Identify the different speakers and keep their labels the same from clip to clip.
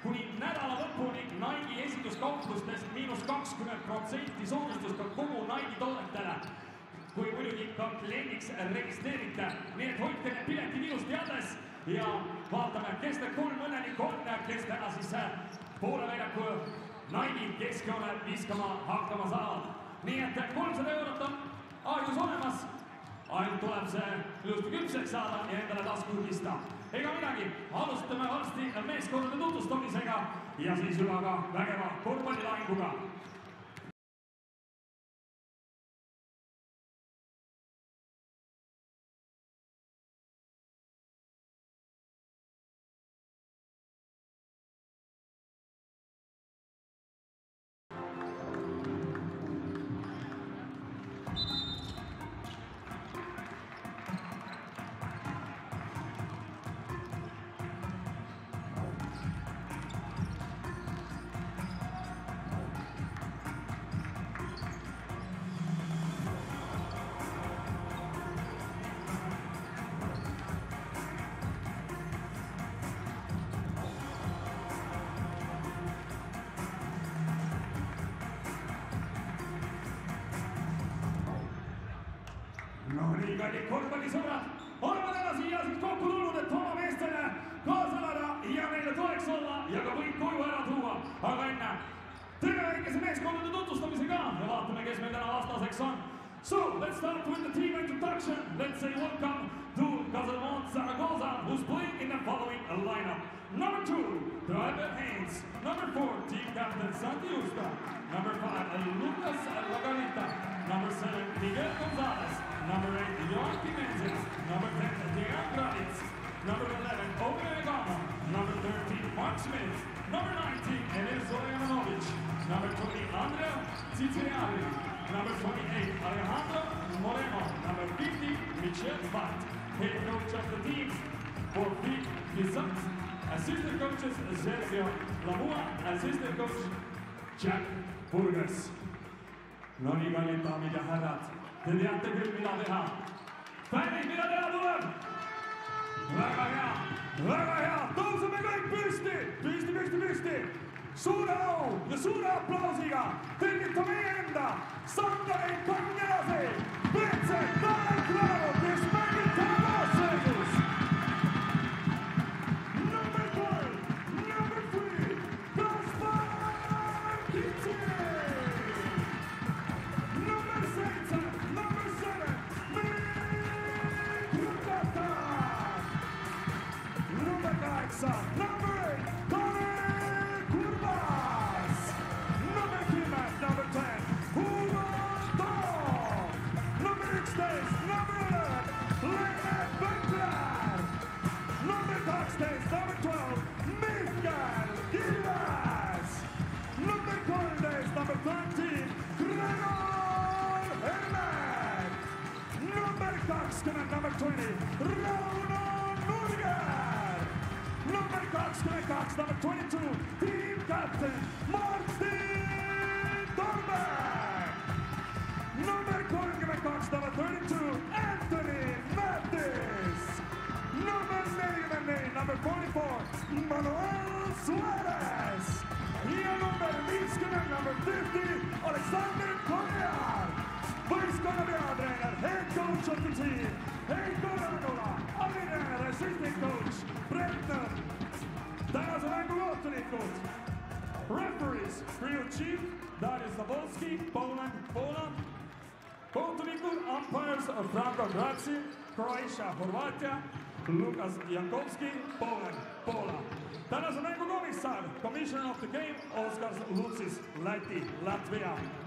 Speaker 1: kuni nädala lõpuni Nike'i esituskauplustest –20% soodustust ka kogu Nike'i toodetele, kui muidugi ka kliendiks registreerite. Nii et hoidke need piletid ilusti alles ja vaatame, kes need 3 õnnelikku on, kes täna siis poole väljaku Nike'i keskjoone viskama hakkama saavad. Nii et 300 eurot on aegus olemas, ainult tuleb see ilusti küpseks saada ja endale tasku pista. Ega midagi, alustame varsti meeskondade tutvustamisega ja siis juba ka vägeva korvpallilahinguga. No nii, kallid korvpallisõbrad, oleme täna siia siis kokku tulnud, et oma meestele kaasa elada ja neile toeks olla ja ka võit koju ära tuua. Aga enne teeme väikese meeskondade tutvustamisega ja vaatame, kes meil täna vastaseks on. So, let's start with the team introduction. Let's say welcome to Casamont Zaragoza, who's playing in the following lineup. Number 2, Driver Haynes. Number 4, team captain Santi Usta. Number 5, Lucas Lagarita. Number 7, Miguel Gonzalez. Number 8, Joachim Menzies. Number 10, Dejan Granic. Number 11, Omer Egama. Number 13, Mark Smith. Number 19, Emil Zorjanovic. Number 20, Andrea Ciceriari. Number 28, Alejandro Moreno. Number 50, Michel Bat. Head coach of the team for Vic Gizant. Assistant coaches, Sergio Lamua. Assistant coach, Jack Burgess. No nii, kallid daamid ja härrad, te teate küll, mida teha. Fännid, mida teha tuleb? Väga hea, väga hea. Tõuseme kõik püsti, püsti, püsti, püsti. Suure au ja suure aplausiga tervitame meie enda Sandareid Kangelasi, BC Tanel Klaaro, kes mängib täna koosseisus. Number 12, number 3, Kaspar Kitsi. Number 7, Mikata. Number 8, number 8, Tony Kurbas. Number 10, number 10, Hugo Dog. Number 16, number 11, Leonard Beckler. Number 16, number 12, Mikael Gildas. Number 12, number 13, Gregor Hermann. Number 20, number 20, Rauno Nurger. Number 22, number 22, team captain Martin Thorberg. Number 32, number 32, Anthony Mattis. Number 9, number 44, Manuel Suarez. Ja number 50, number 50, Alexander Kojar. Võistkonna peatreener, head coach of the team, Heiko Ranula, abitreener, assistant coach, Bretner. Tänase mängu kohtunikud. Referees, field chief, Darius Zabolski, Poland, Poola. Kohtunikud, umpires, Franco Grazzi, Croatia, Horvaatia, Lukas Jankovski, Poland, Poola. Tänase mängu komissar, commissioner of the game, Oskar Lutsis, Läti, Latvia.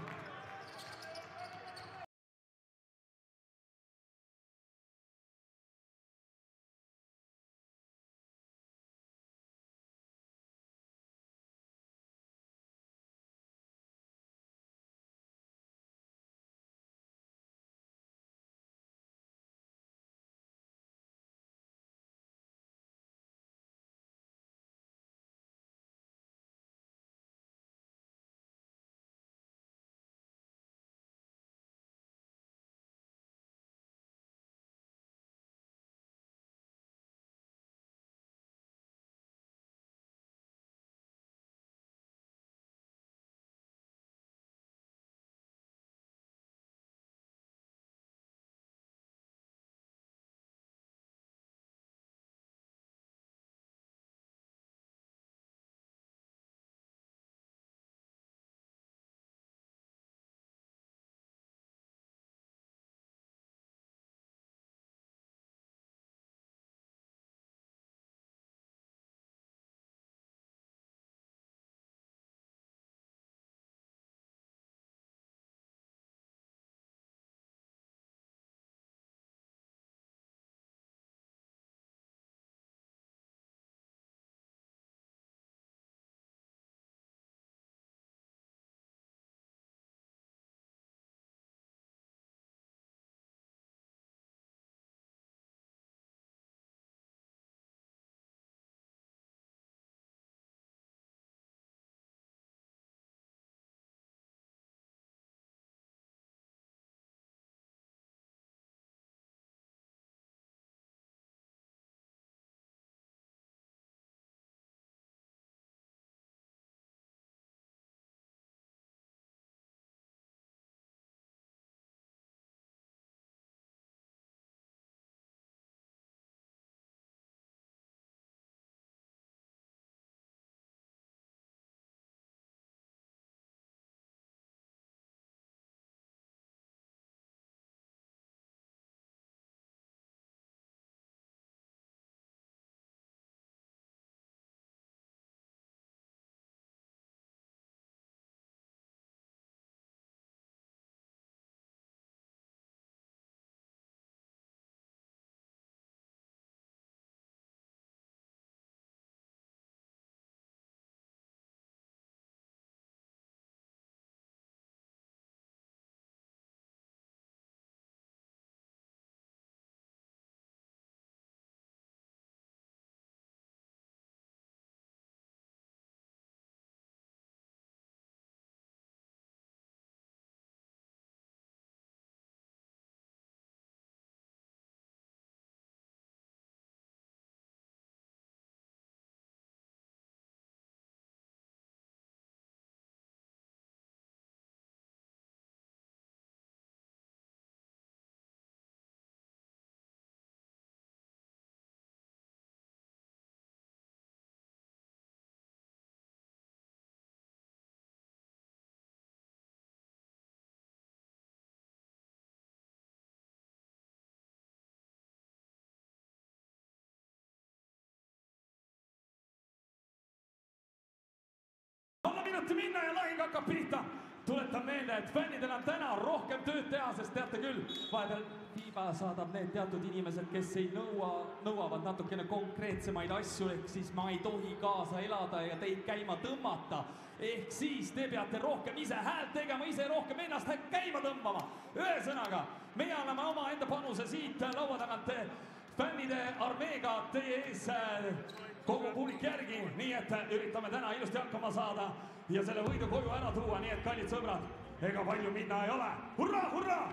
Speaker 1: ja lahing hakkab pihta. Tuletan meelde, et fännidel on täna rohkem tööd teha, sest teate küll, vahepeal FIBA saadab need teatud inimesed, kes ei nõuavad natukene konkreetsemaid asju, ehk siis ma ei tohi kaasa elada ja teid käima tõmmata. Ehk siis te peate rohkem ise häält tegema, ise rohkem ennast käima tõmbama. Ühesõnaga, meie anname oma enda panuse siit laua tagant fännide armeega teie ees kogu publik järgi, nii et üritame täna ilusti hakkama saada ja selle võidu koju ära tuua, nii et kallid sõbrad, ega palju minna ei ole. Hurraa, hurraa!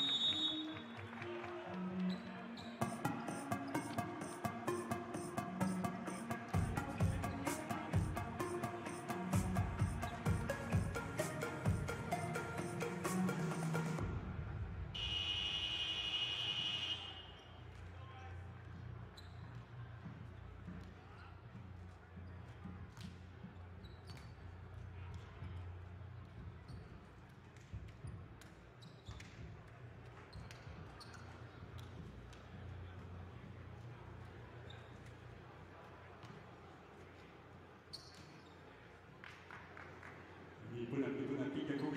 Speaker 1: Nii põnev pinge klubi.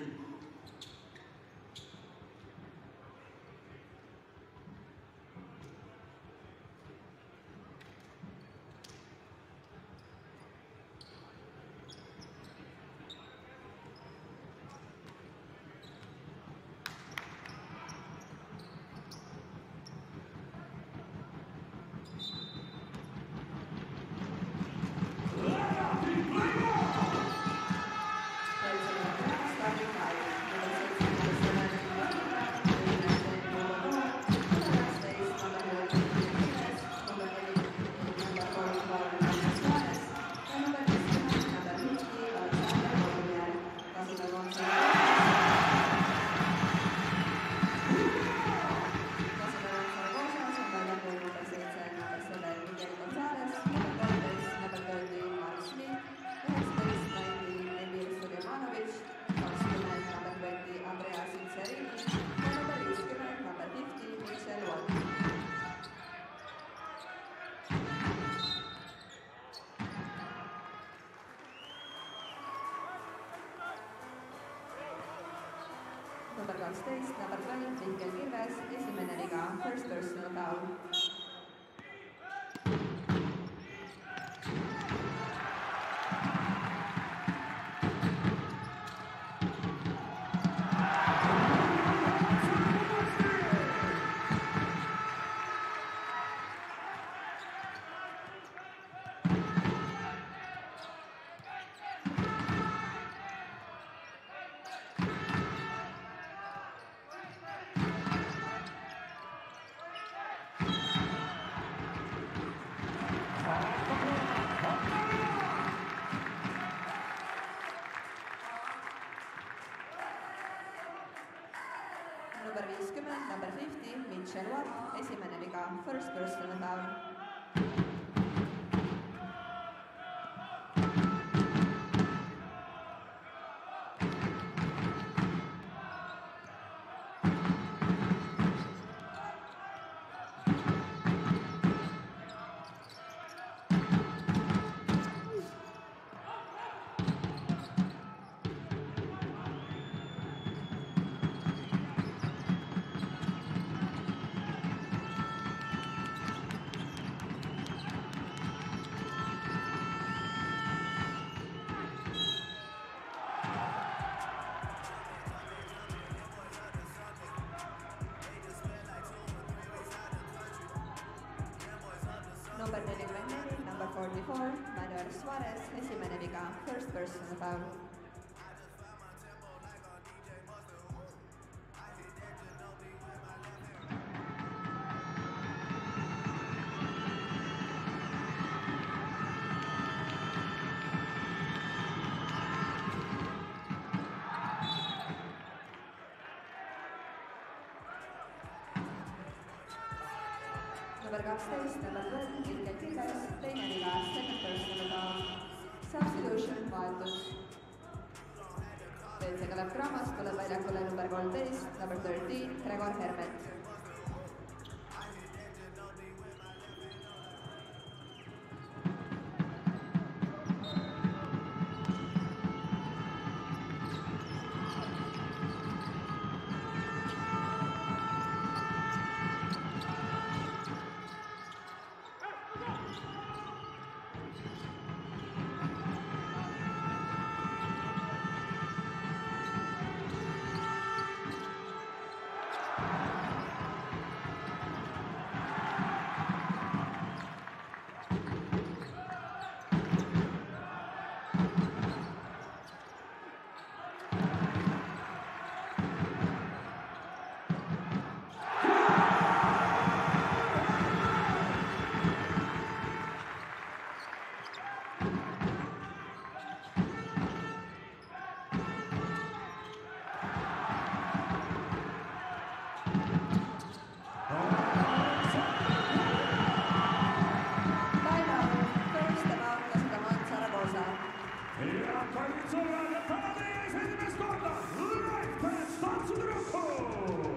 Speaker 2: Number 12, number 12, Mihkel Kirves, esimene viga, first personal foul. Number 50, number 50, Mitchell Watt, esimene viga, first personal foul. Number 44, number 44, Manuel Suarez, esimene viga, first personal foul. Number 12, number 12, Mihkel Kirves, teine viga, second personal foul. Substitution, vahetus. Veelse Kalev Cramost tuleb väljakule number 13, number 13, Gregor Hermet.
Speaker 1: kallid sõbrad, ja täna teie ees esimest korda Lifedance tantsutüdrukud!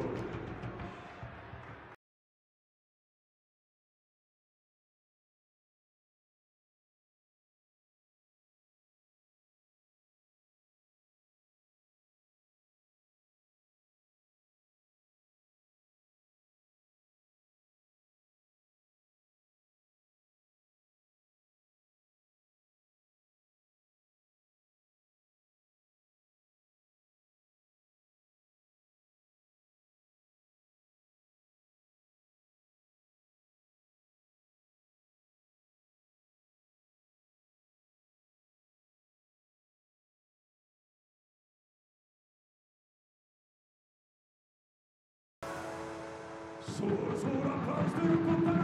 Speaker 1: Suur aplaus tüdrukutele!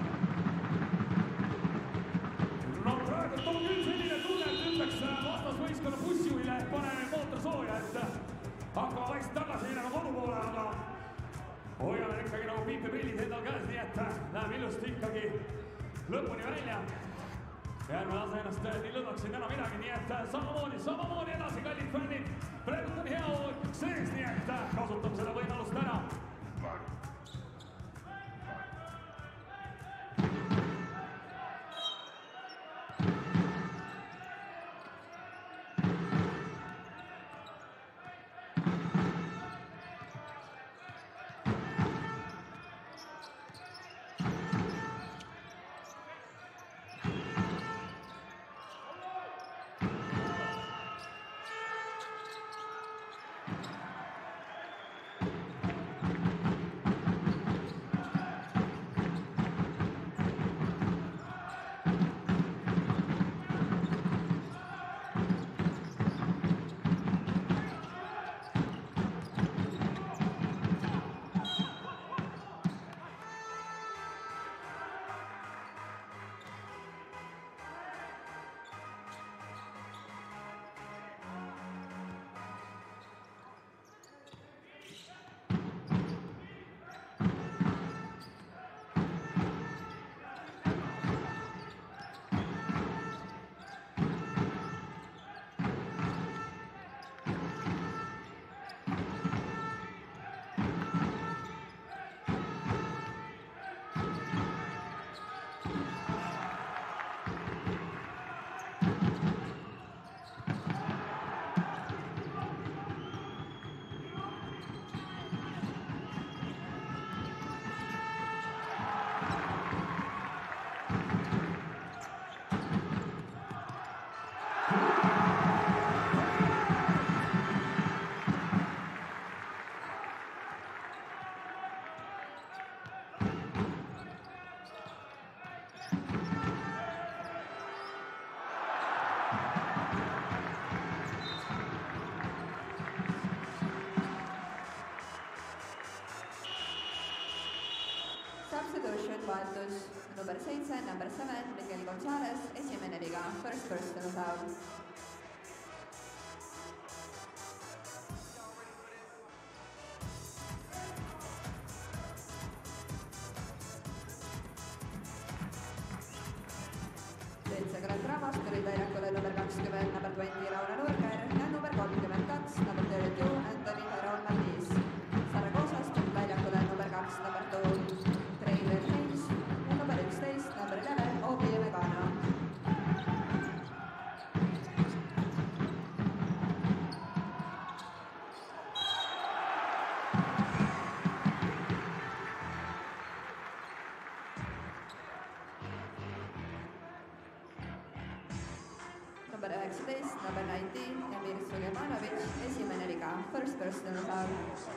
Speaker 1: No praegu on küll selline tunne, et ütleks vastasvõistkonna bussijuhile, paneme mootor sooja, et hakkame vaikselt tagasi minema kodu poole, aga hoiame ikkagi nagu piipeprillid endal käes, nii et läheme ilusti ikkagi lõpuni välja. Ja ärme lase ennast nii lõdvaks siin enam midagi, nii et samamoodi edasi, kallid fännid. Praegu on hea hoog sees, nii et kasutame seda võimalust ära.
Speaker 2: Substitution vahetus number 7, number 7, Miguel Gonzalez, esimene viga, first personal foul. Seitsekümmend Ramos tulid väljakule number 20, number 20, Rauno Nurger ja number 32, number 32, Anthony Harold Maldiis. Saragossast tulid väljakule number 2, number 2, Trailer Haynes ja number 11, number 11, Obi Vegano. Number 19, number 19, Emir Sulemanovic, esimene viga, first personal foul.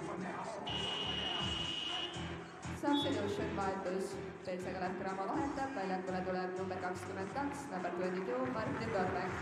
Speaker 2: Substitution vahetus, Peltsa-Kalev Cramo vahetab, väljakule tuleb number 22, number 22, Martin Torvek.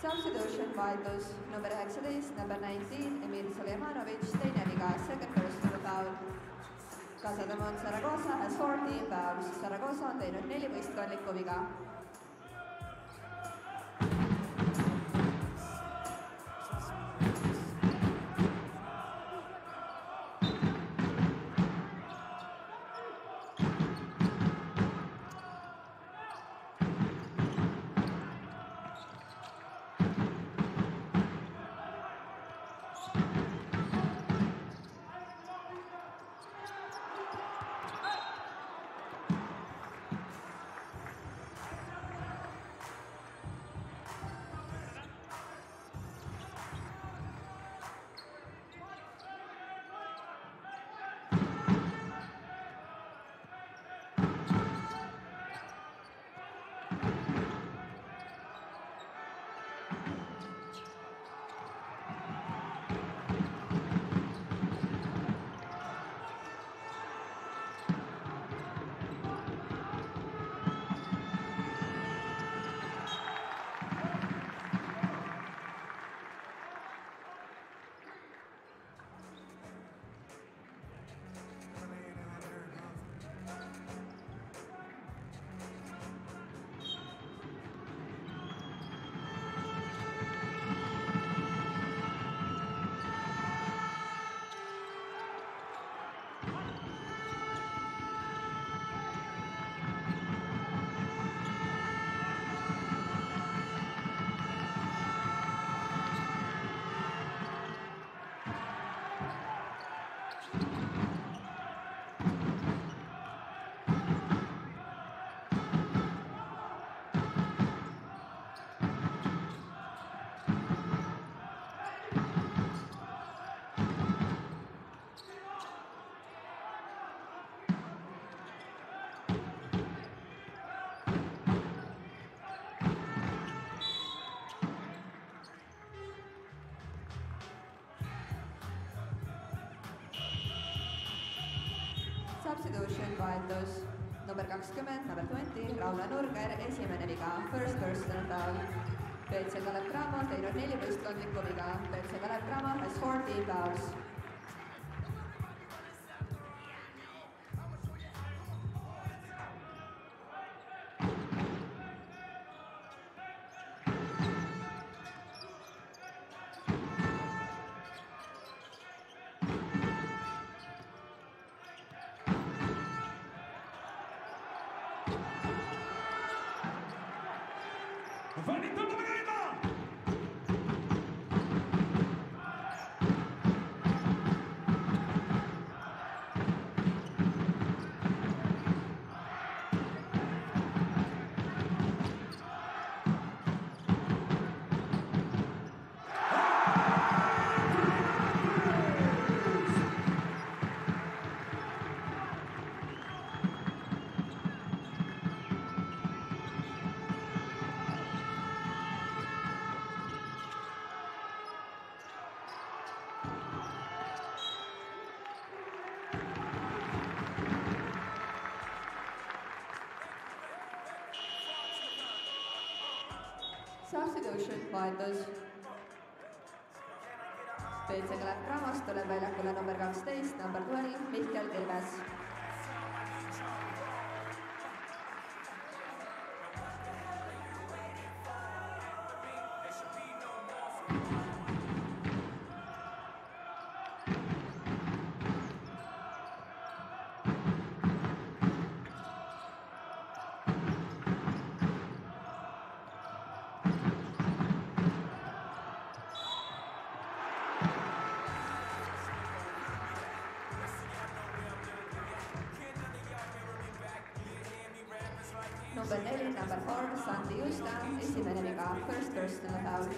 Speaker 2: Substitution vahetus number 19, number 19, Emil Soleimanovitš, teine viga, second personal foul. Casademont Zaragoza has 14 fouls. Zaragoza on teinud 4 võistkondlikku viga. Substitution vahetus number 20, number 20, Rauno Nurger, esimene viga, first personal foul. BC Kalev Cramo teinud 4 võistkondlikku viga. BC Kalev Cramo has 14 fouls.
Speaker 1: Fännid tõmbame käima!
Speaker 2: Substitution vahetus. BC Kalev Cramost tuleb väljakule number 12, number 12, Mihkel Kirves. Number 4, number 4, Santi Justa, esimene viga, first personal foul.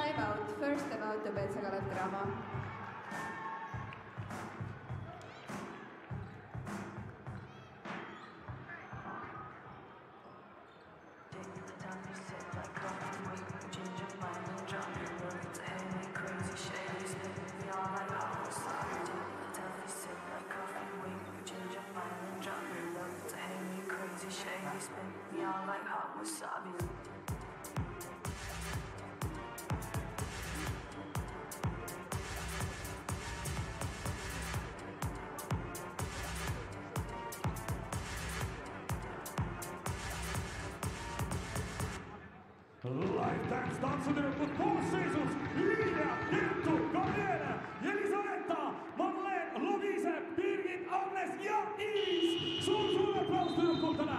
Speaker 2: time out, first time out ja BC Kalev Cramo.
Speaker 1: Lifetime tanssutyypput koosseisus Liidia, Kerttu, Gabriele, Elisabetta, Marleen, Lovise, Birgit, Agnes ja Iis. Suur applaus tüdrukutele!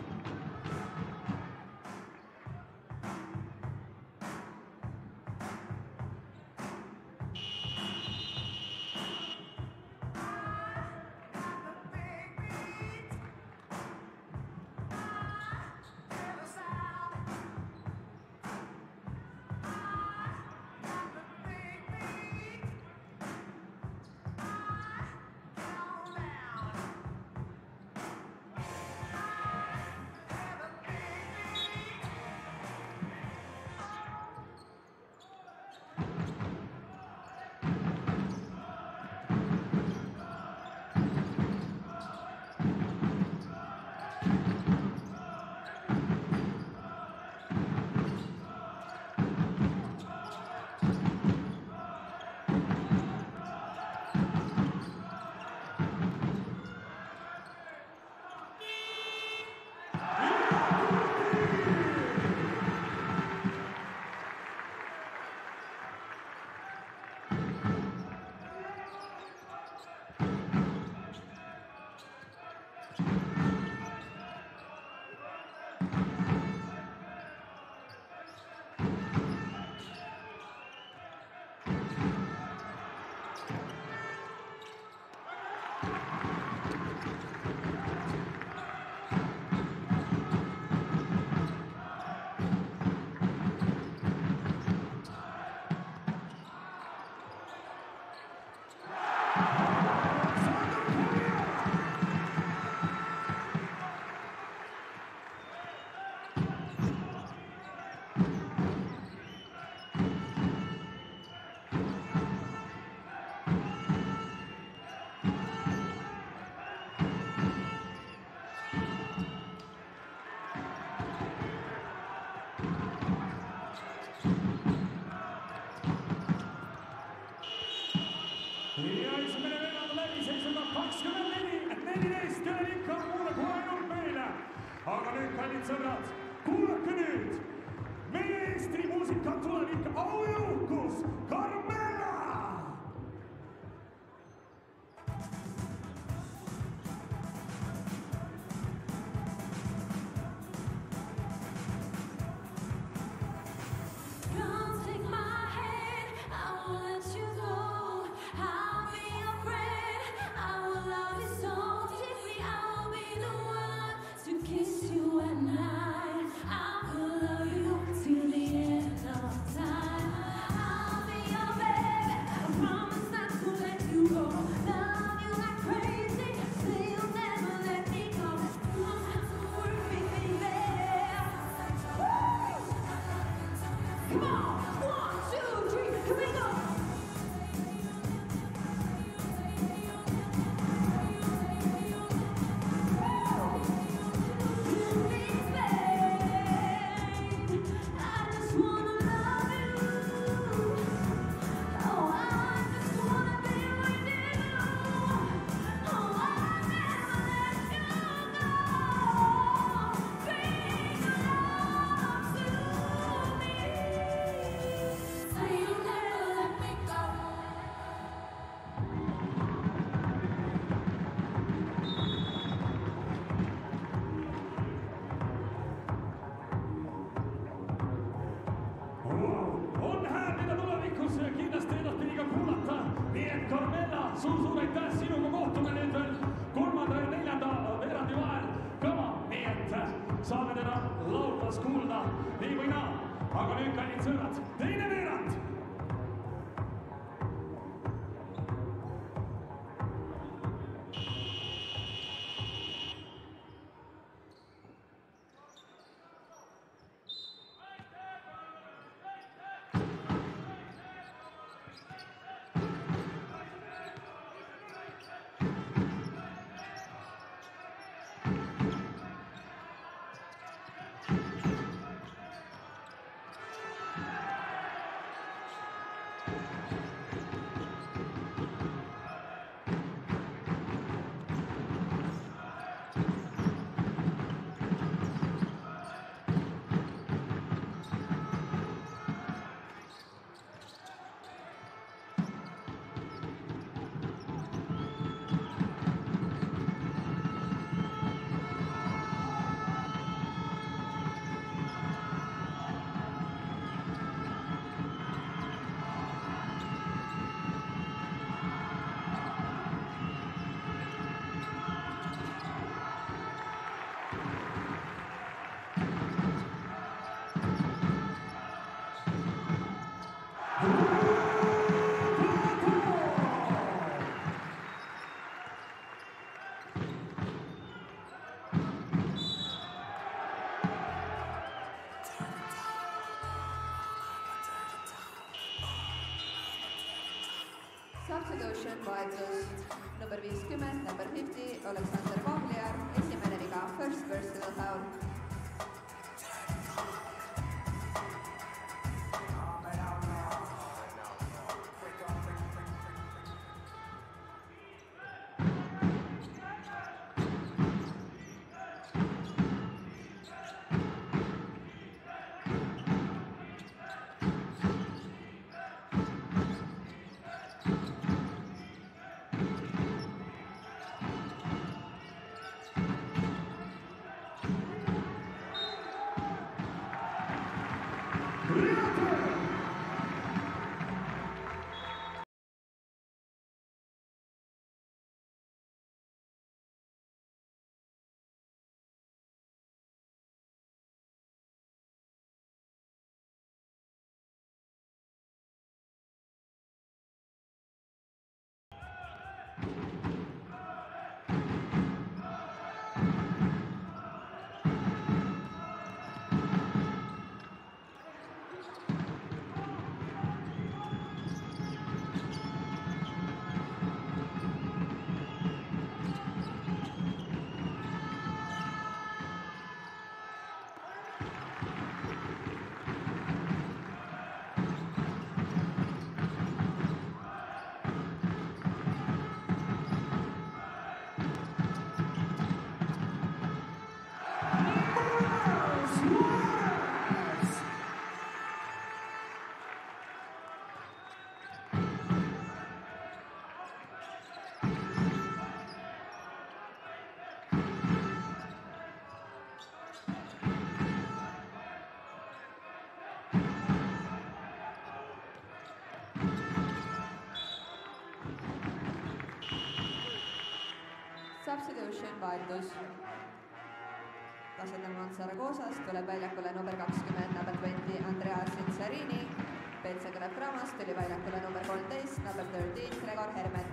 Speaker 1: Ja esimene veerand läbi, 7:24, 14 ja ikka kuulake ainult meile. Aga nüüd, kallid sõbrad, kuulake nüüd. Meie Eesti muusika tulevik aujõukus Carmela! Suur aitäh, sinuga kohtume nüüd veel 3. ja 4. veerandi vahel kõva, nii et saame teda laulmas kuulda nii või naa. Aga nüüd, kallid sõbrad, teine veerand.
Speaker 2: Substitution vahetus number 50, number 50, Aleksander Pavliar, esimene viga, first personal foul. Substitution vahetus. Kasetamon Saragoosast tuleb väljakule number 20, number 20, Andreas Insarini. Peltsa Kalev-Cramast tuli väljakule number 13, number 13, Gregor Hermet.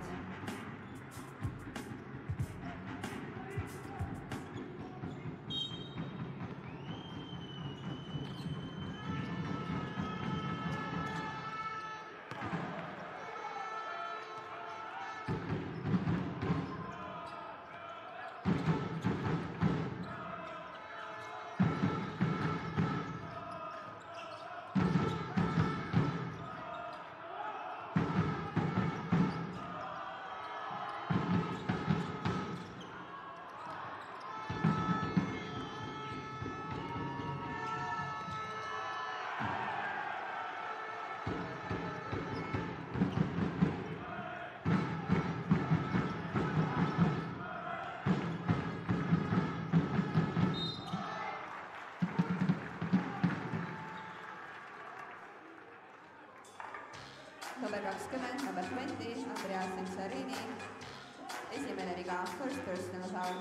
Speaker 2: Number 20, number 20, Andreas Insarini. Esimene viga, first personal foul.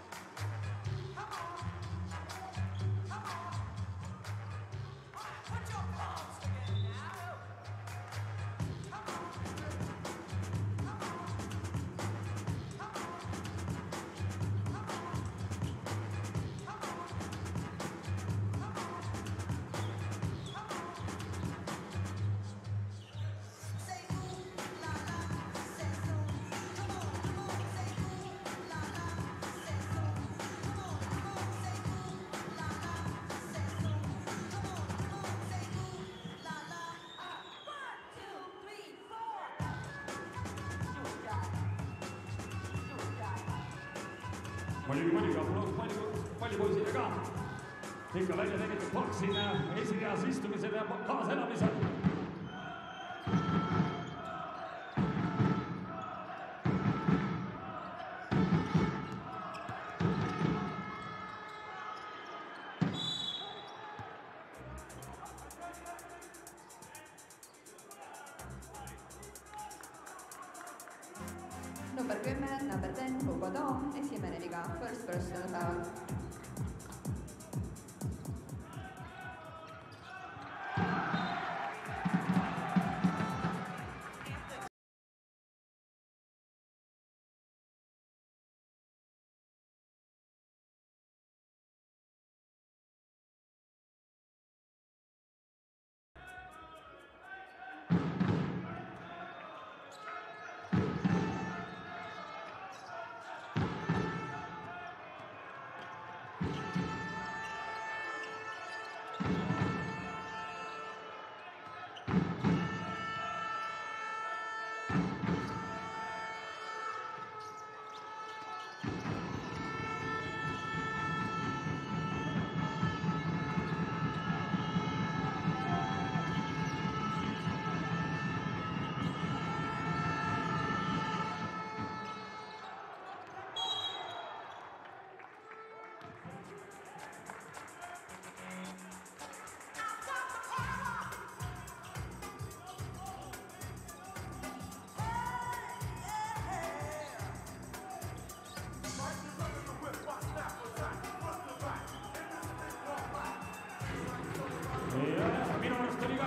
Speaker 1: Palju poisile ka. Ikka välja tegitud palk siin esireas istumisel ja kaaselamisel.
Speaker 2: Number 10, number 10, Hugo Toom, esimene viga, first personal foul.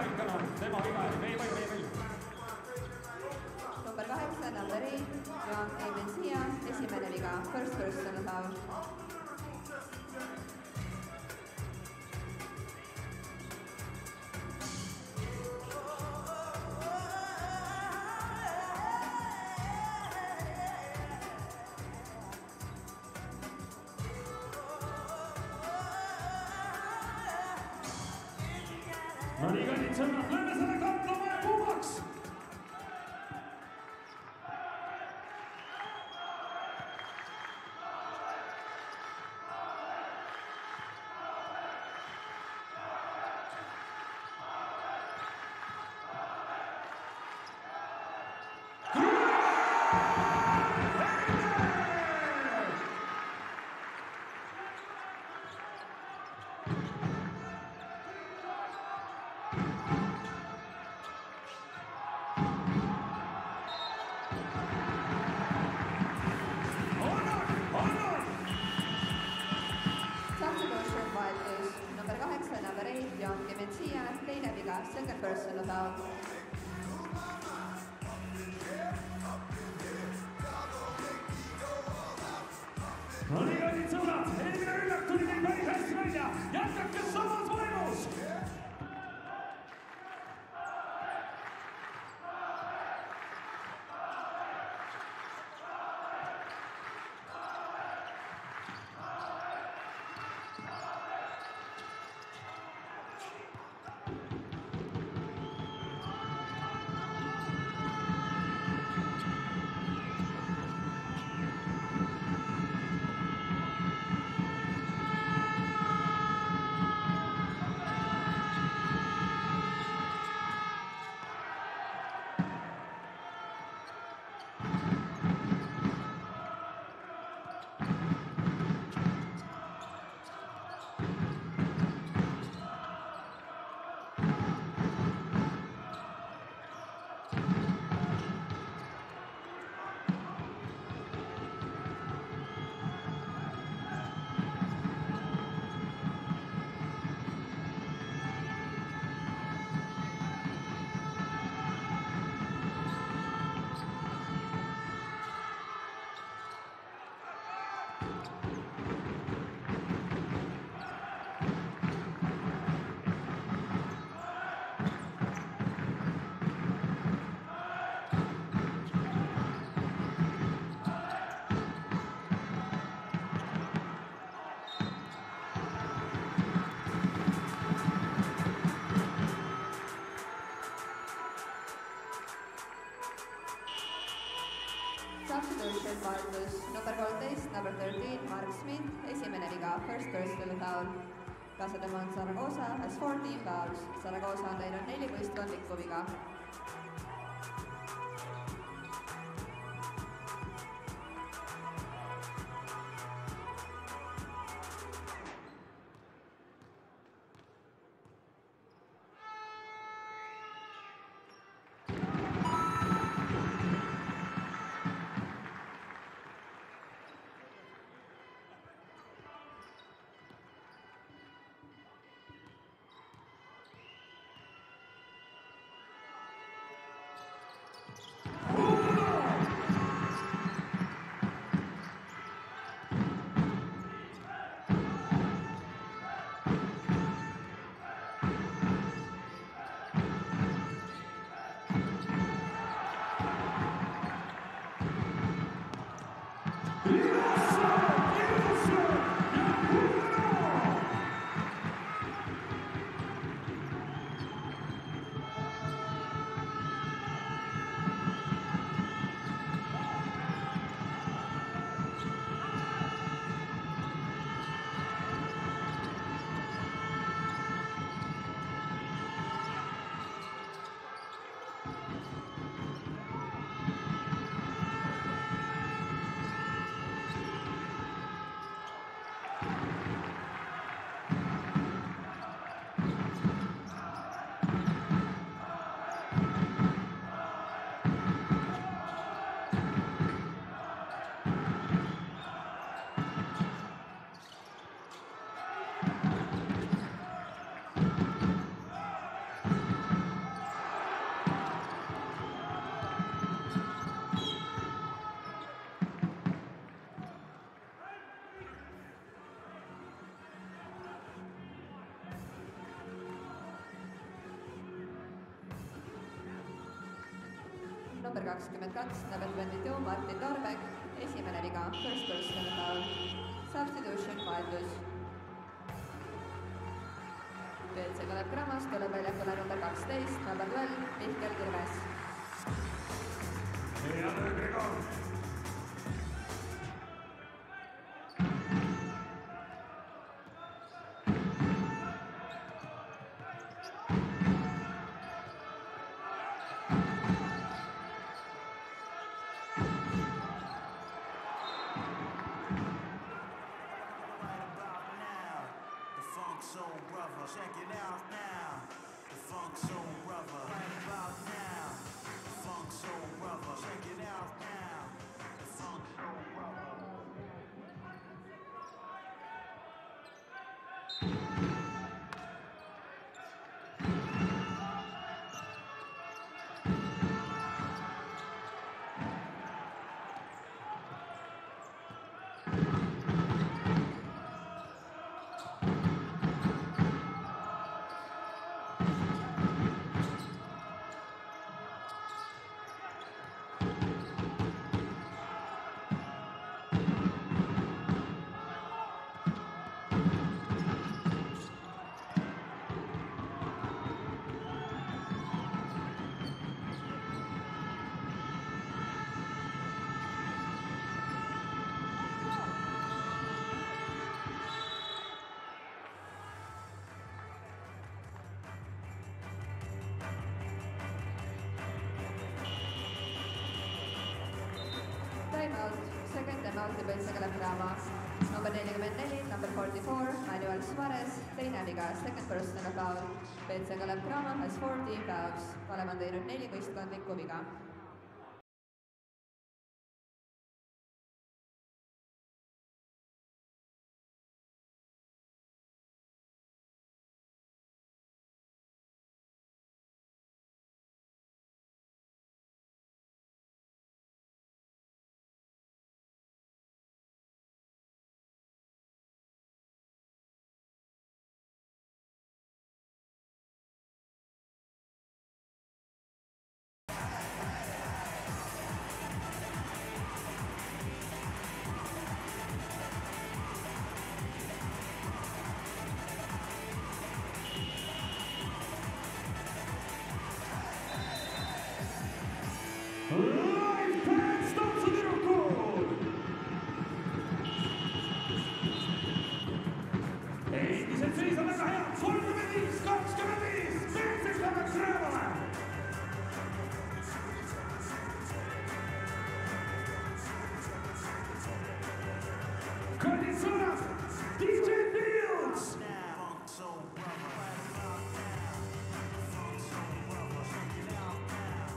Speaker 1: mäng täna, tema viga, meie palju.
Speaker 2: Number 8, number 8, Joan A. Mencia, esimene viga, first personal foul.
Speaker 1: No nii, kallid sõbrad, lööme selle katlama ja kuumaks!
Speaker 2: Substitution vahetus, number 8, number 8, Joan A. Mencia, teine viga, second personal foul.
Speaker 1: No nii, kallid sõbrad, eelmine rünnak tuli meil päris hästi välja, jätkake samas vaimus!
Speaker 2: Substitution vahetus, number 13, number 13, Mark Smith, esimene viga, first personal foul. Casa de Mon Zaragoza has 14 fouls. Zaragoza on teinud 4 võistkondlikku viga. number 22, number 22, Martin Torbek, esimene viga, first personal foul, substitution vahetus. BC Kalev Cramost tuleb väljakule number 12, number 12, Mihkel Kirves.
Speaker 1: Hea töö, Gregor!
Speaker 3: Check it out now, the Funk Soul Brother. Right about now, the Funk Soul Brother. Check it out now, the Funk Soul Brother.
Speaker 2: Timeout, second timeout BC Kalev Cramo. Number 44, number 44, Manuel Suarez, teine viga, second personal foul. BC Kalev Cramo has 14 fouls. Kalev on teinud 4 võistkondlikku viga.
Speaker 1: Live fans, daamid ja tüdrukud! Endiselt seis on väga head, 35-25, BC Kalev Cramole! Kallid sõbrad, DJ Fields!
Speaker 3: Funk Soul Brother. Right about now, the Funk Soul Brother. Check it out now.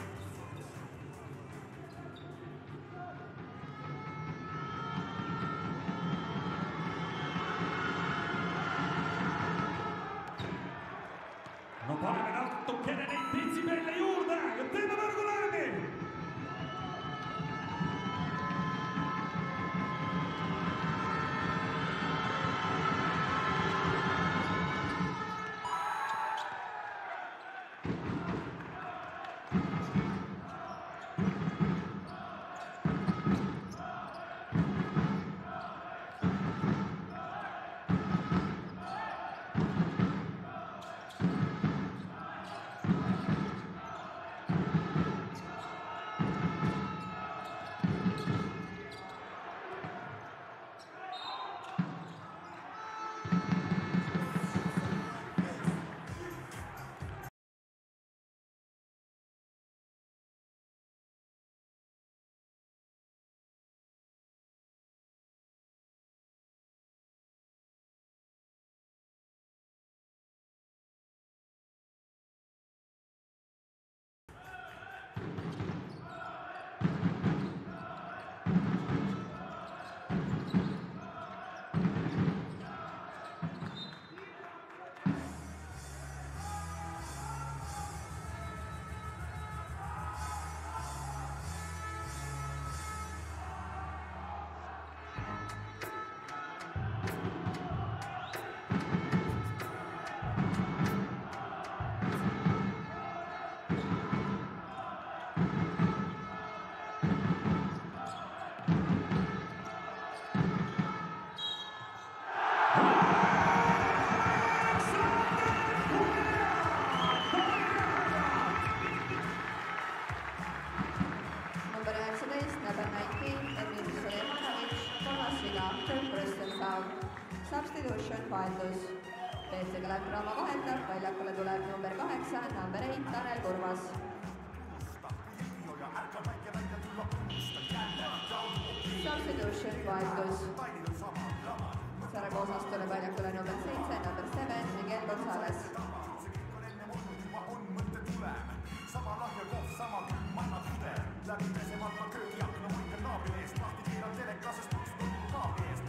Speaker 1: No paneme natukene neid detsibelle juurde ja teeme võrgu lärmi!
Speaker 2: vahetus. BC Kalev/Cramo vahetab, väljakule tuleb number 8, number 8 Tanel Kurvas. Substitution vahetus. Saragoosast tuleb väljakule number 7, number 7 Miguel Gonzalez.
Speaker 3: Sama lahjakohv, sama külm mannakude. Läbi pesemata köögiakna muikel naabri eest. Lahti kiiran telekasest kutsutud kaabli eest.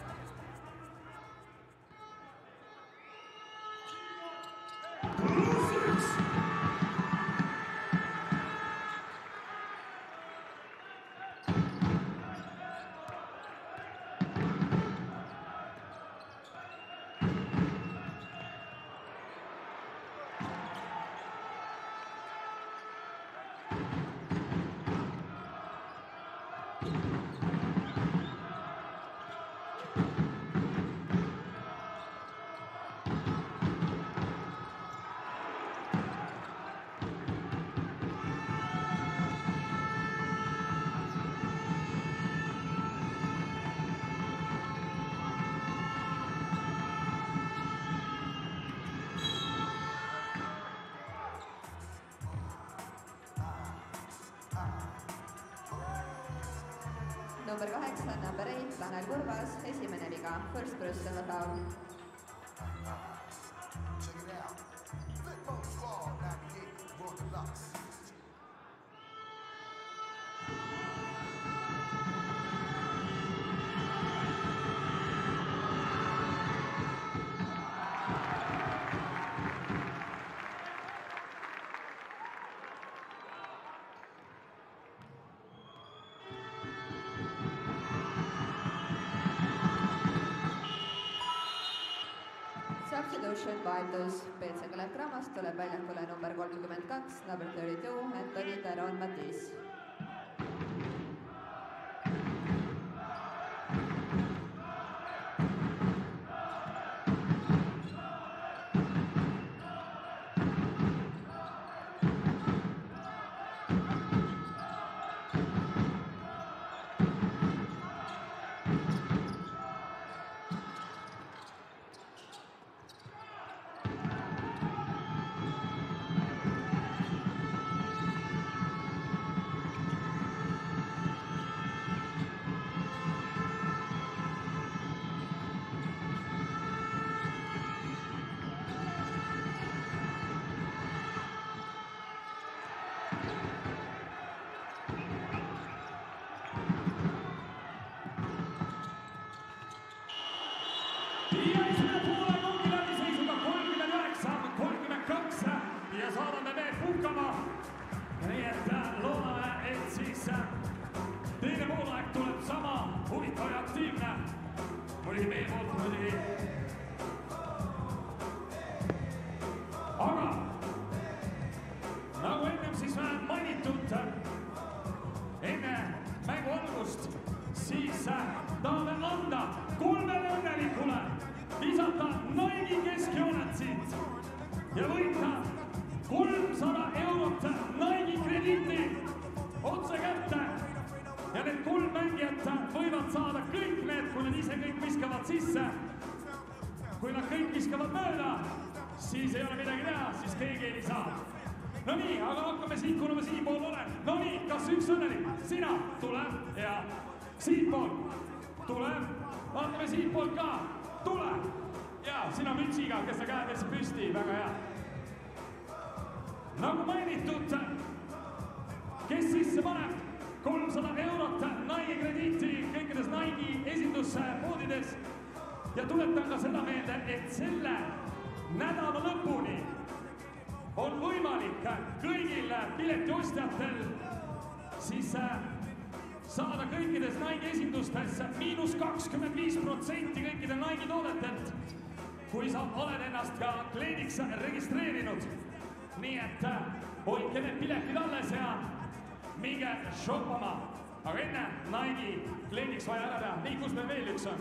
Speaker 2: Number 8, number 8 Tanel Kurvas, esimene viga, first personal foul.
Speaker 3: Check it out. Flippo Squad 98 Road Deluxe.
Speaker 2: Substitution vahetus. BC Kalev/Cramost tuleb väljakule number 32, number 32 Antoni Teron Matis.
Speaker 1: Ja esimene poole ongi läbi seisuga 39-32 ja saadame mees puhkama. Nii et loodame, et siis teine poolaeg tuleb sama huvitav ja aktiivne. Muidugi meie poolt muidugi. Aga nagu ennem siis mainitud, enne mängu algust siis tahame anda kolmele õnnelikule visata Nike'i keskjoonet siit ja võita 300 eurot Nike'i krediiti otse kätte. Ja need kolm mängijat võivad saada kõik need, kui nad ise kõik viskavad sisse. Kui nad kõik viskavad mööda, siis ei ole midagi teha, siis keegi ei saa. No nii, aga hakkame siit, kuna ma siinpool olen. No nii, kas üks õnnelik? Sina, tule ja siinpool, tule. Vaatame siinpool ka, tule. Ja sina mütsiga, kes sa käedes püsti, väga hea. Nagu mainitud, kes sisse paneb 300 eurot Nike'i krediiti kõikides Nike'i esinduspoodides ja tuletan ka seda meelde, et selle nädala lõpuni on võimalik kõigil piletiostjatel siis saada kõikides Nike'i esindustes -25% kõikidel Nike'i toodetelt, kui sa oled ennast ka klieniks registreerinud. Nii et hoidke need piletid alles ja minge shoppama. Aga enne Nike'i klieniks vaja ära teha. Nii, kus meil veel üks on?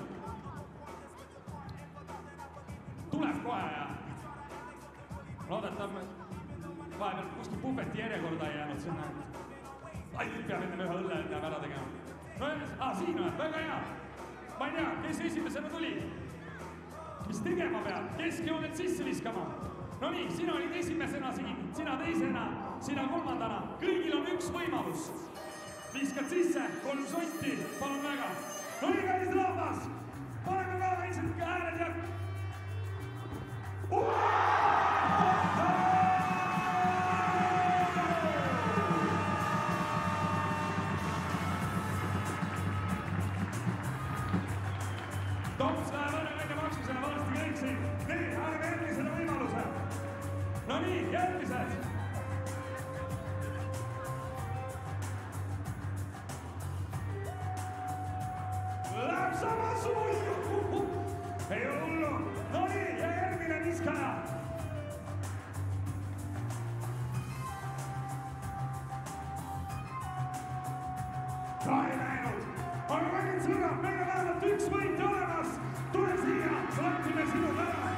Speaker 1: Tuleb kohe ja loodetab vahepeal kuskil puhveti järjekorda ei jäänud sinna. Ai, nüüd peab enne ühe õlle peab ära tegema. No, siin on, väga hea. Ma ei tea, kes esimesena tuli? mis tegema peab, keskjoonelt sisse viskama. No nii, sina olid esimesena siin, sina teisena, sina kolmandana. Kõigil on üks võimalus. Viskad sisse, 3 sotti, palun väga. No nii, kallis rahvas, paneme ka väiksed hääled ja... Tops läheb ära välja maksmisele varsti kõik siin. Nii, anname järgmisele võimaluse. No nii, järgmised. Läheb samas uju. Ei ole hullu. No nii, ja järgmine viskaja. Ka ei läinud. Aga kallid sõbrad, meil on vähemalt üks võit olemas. Tule siia, laktime sinu ära.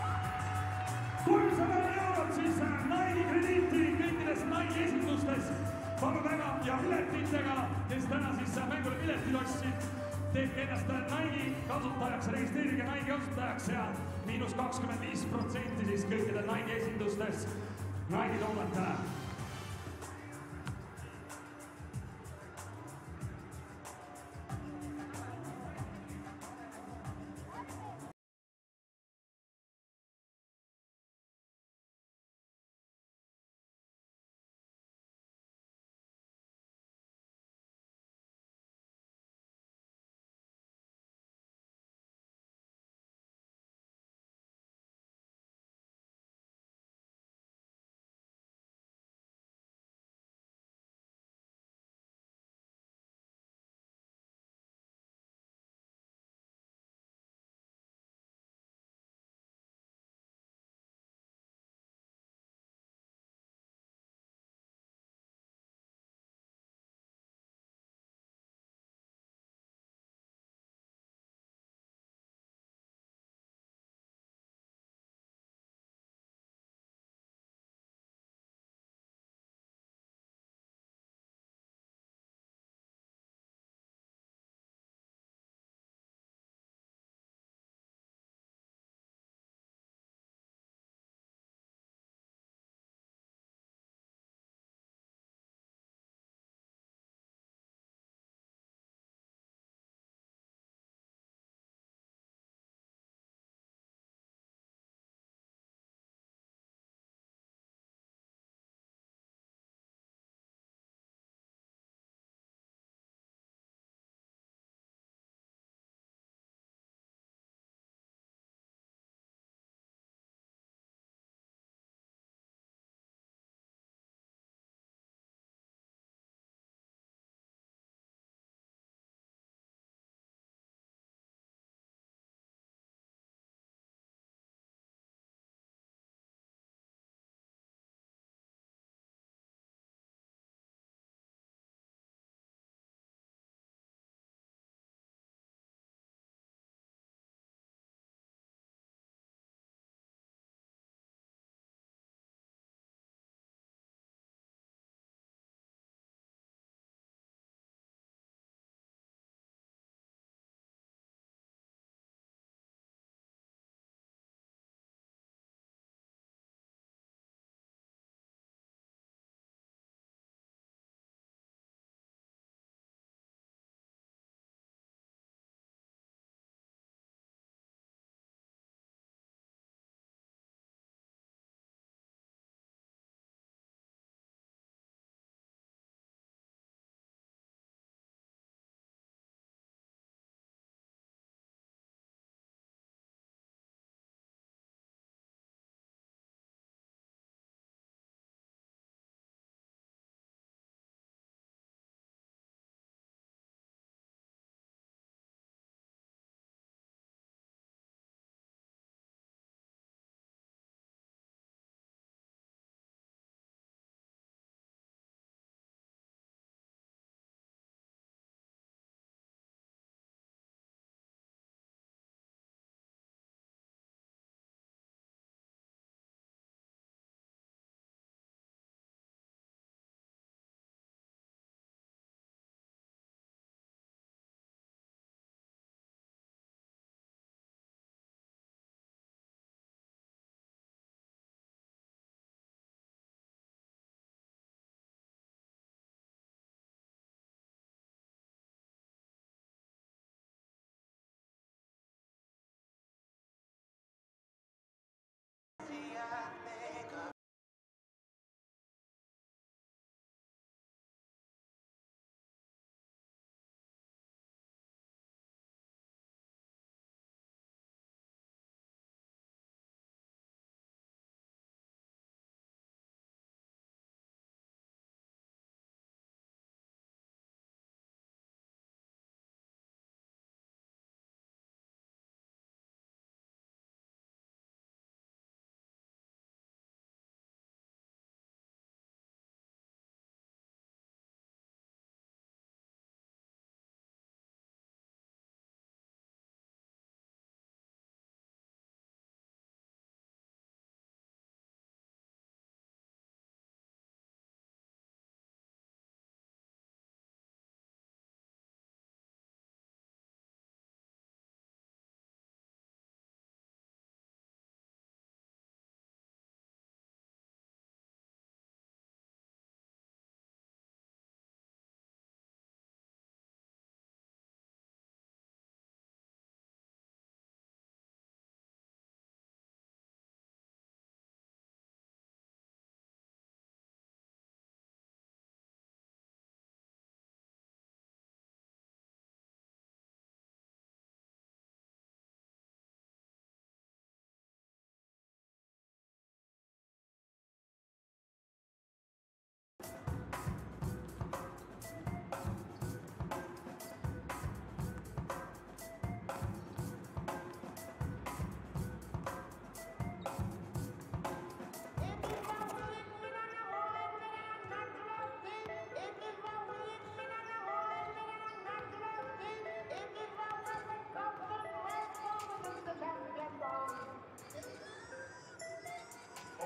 Speaker 1: 300 eurot siis Nike'i krediiti kõikides Nike'i esindustes. Palun väga ja piletitega, kes täna siis mängule piletid ostsid. Tehke ennast Nike'i kasutajaks, registreerige Nike'i kasutajaks ja -25% siis kõikidel Nike'i esindustes Nike'i toodetele.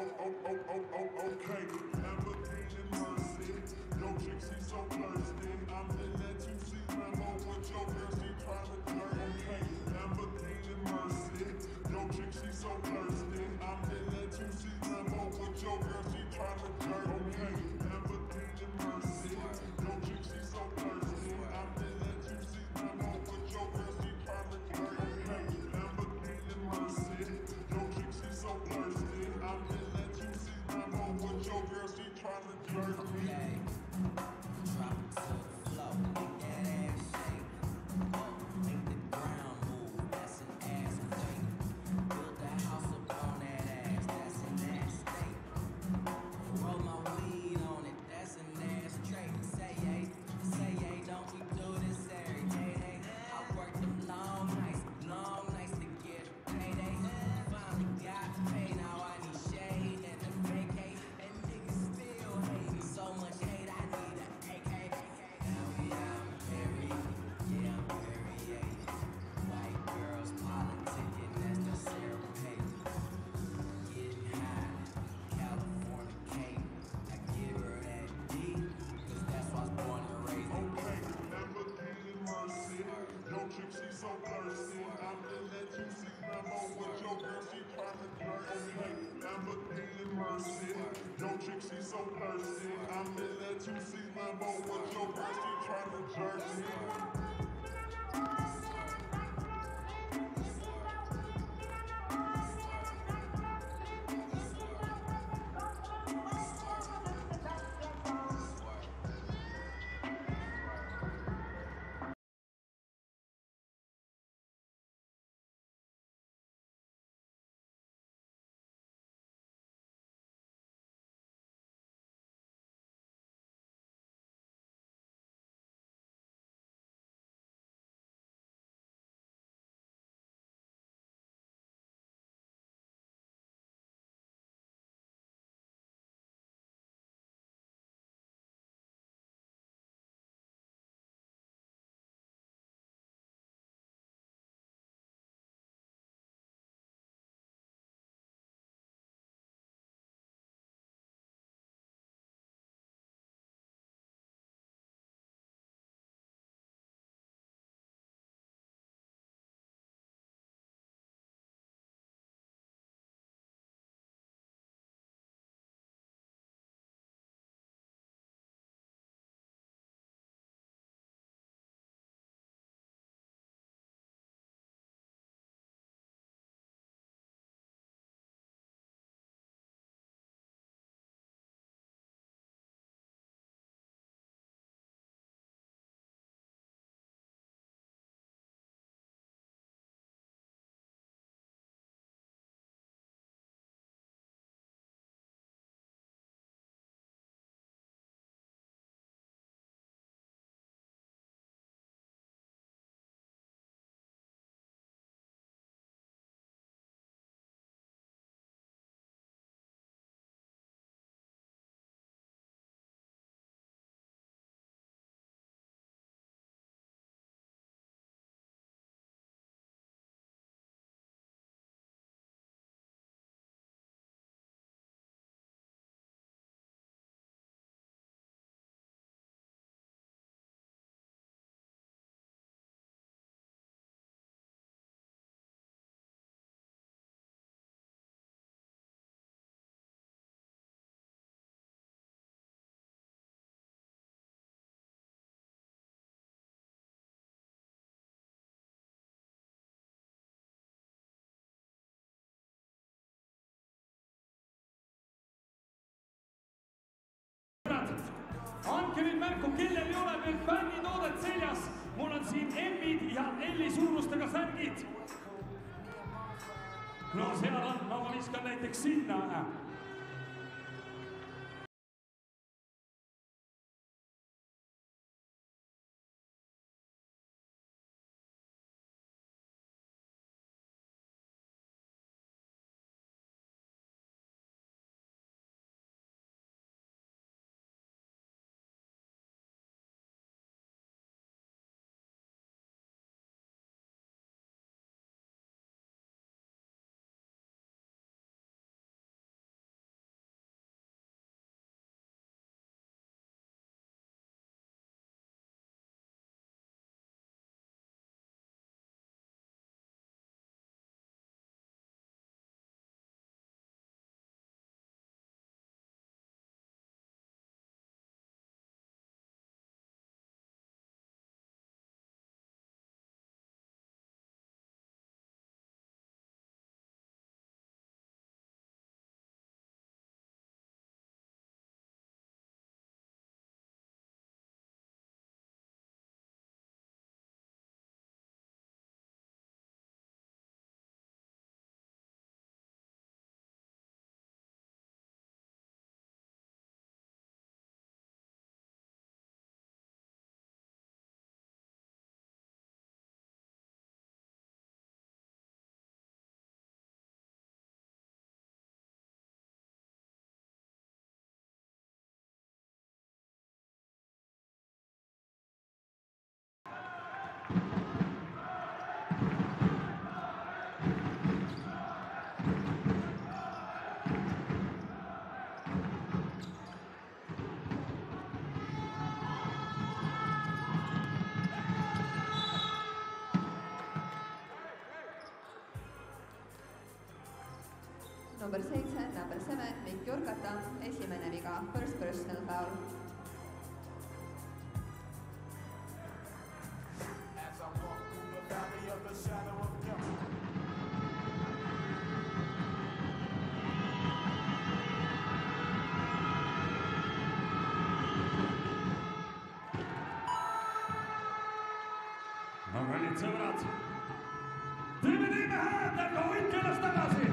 Speaker 4: Okay, Lamborghini Mercy. Yo, chick, she so thirsty. I'm in that 2C Lambo with your girl, she tryna flirt. Okay, Lamborghini Mercy. Yo, chick, she so thirsty. I'm in that 2C Lambo with your girl, she tryna flirt. Okay, Lamborghini Mercy. Yo, chick, she so thirsty. I'm in that 2C Lambo with your girl, she tryna flirt. Okay, Lamborghini Mercy. Yo, chick, she so thirsty. I'm in that 2C Lambo with your girl, she tryna flirt.
Speaker 5: Okay, drop it to the floor, make that ass shake. Oh, make the ground move, that's an ass quake. Build that house up on that ass, that's an ass state. Roll my weed on it, that's an ass trait. Say yay, don't we do this every day? I worked them long nights to get payday. Finally got paid, now I need shade and a vacate. And niggas still hate me, so much hate, I need a AK. Now I'm very, yeah, I'm very white girls politicking, that's the Sarah Palin. Getting high, California, I give her that D, cause that's why I was born and raised in.
Speaker 4: Okay, Lamborghini Mercy. Yo, chick, she so thirsty. I'm in that 2C Lambo with your girl, she tryna flirt. Okay, Lamborghini Mercy. Yo, chick, she so thirsty. I'm in that 2C Lambo with your girl, she tryna jerk me.
Speaker 1: Andke nüüd märku, kellel ei ole veel fännitoodet seljas. Mul on siin M-id ja L-i suurustega särgid. No seal on, ma viskan näiteks sinna.
Speaker 2: Number 7, number 7, Mikk Jurkata, esimene viga, first personal foul.
Speaker 3: As I walk through the valley of the shadow of death.
Speaker 1: No kallid sõbrad, teeme hääd, aga hoidke ennast tagasi!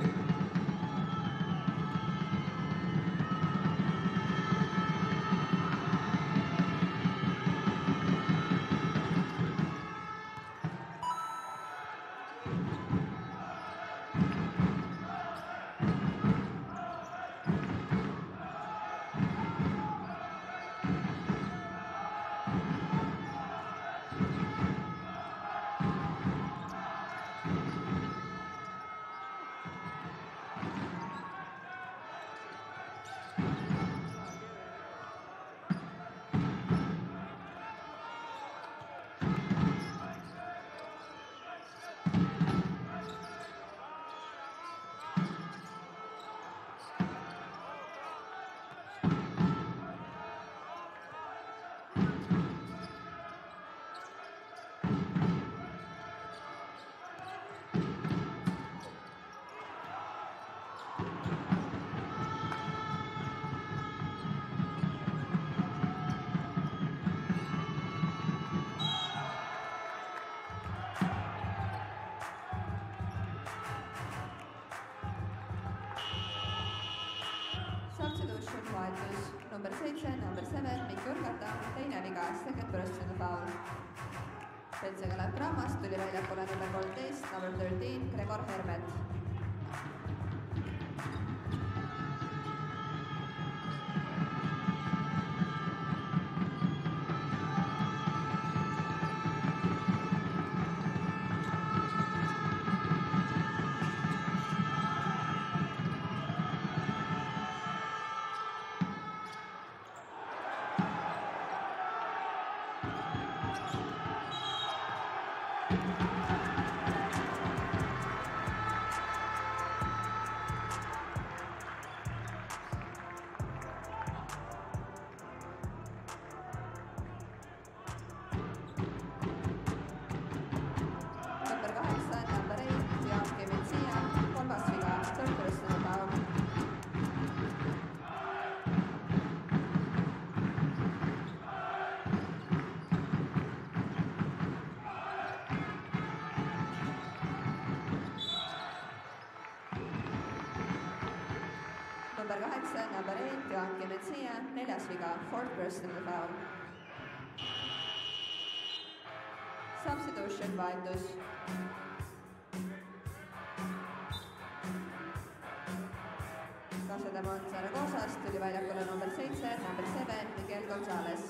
Speaker 2: Substitution vahetus. Number 7, number 7, Mikk Jurkata, teine viga, second personal foul. Peltsega läheb draamast, tuli väljakule number 13, number 13, Gregor Hermet. Number 8, number 8, Johan Kemetsia, neljas viga, fourth personal foul. Substitution vahetus. Casademont Zaragosast tuli väljakule number 7, number 7, Miguel Gonzalez.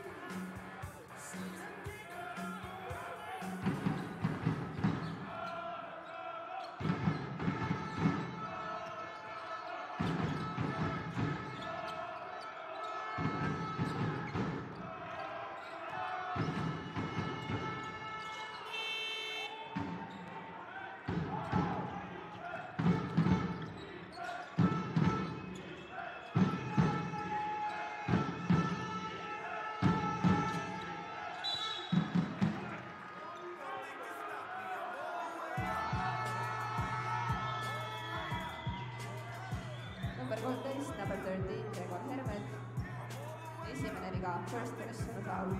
Speaker 2: Number 13, number 13, Gregor Hermet. Esimene viga, first personal foul.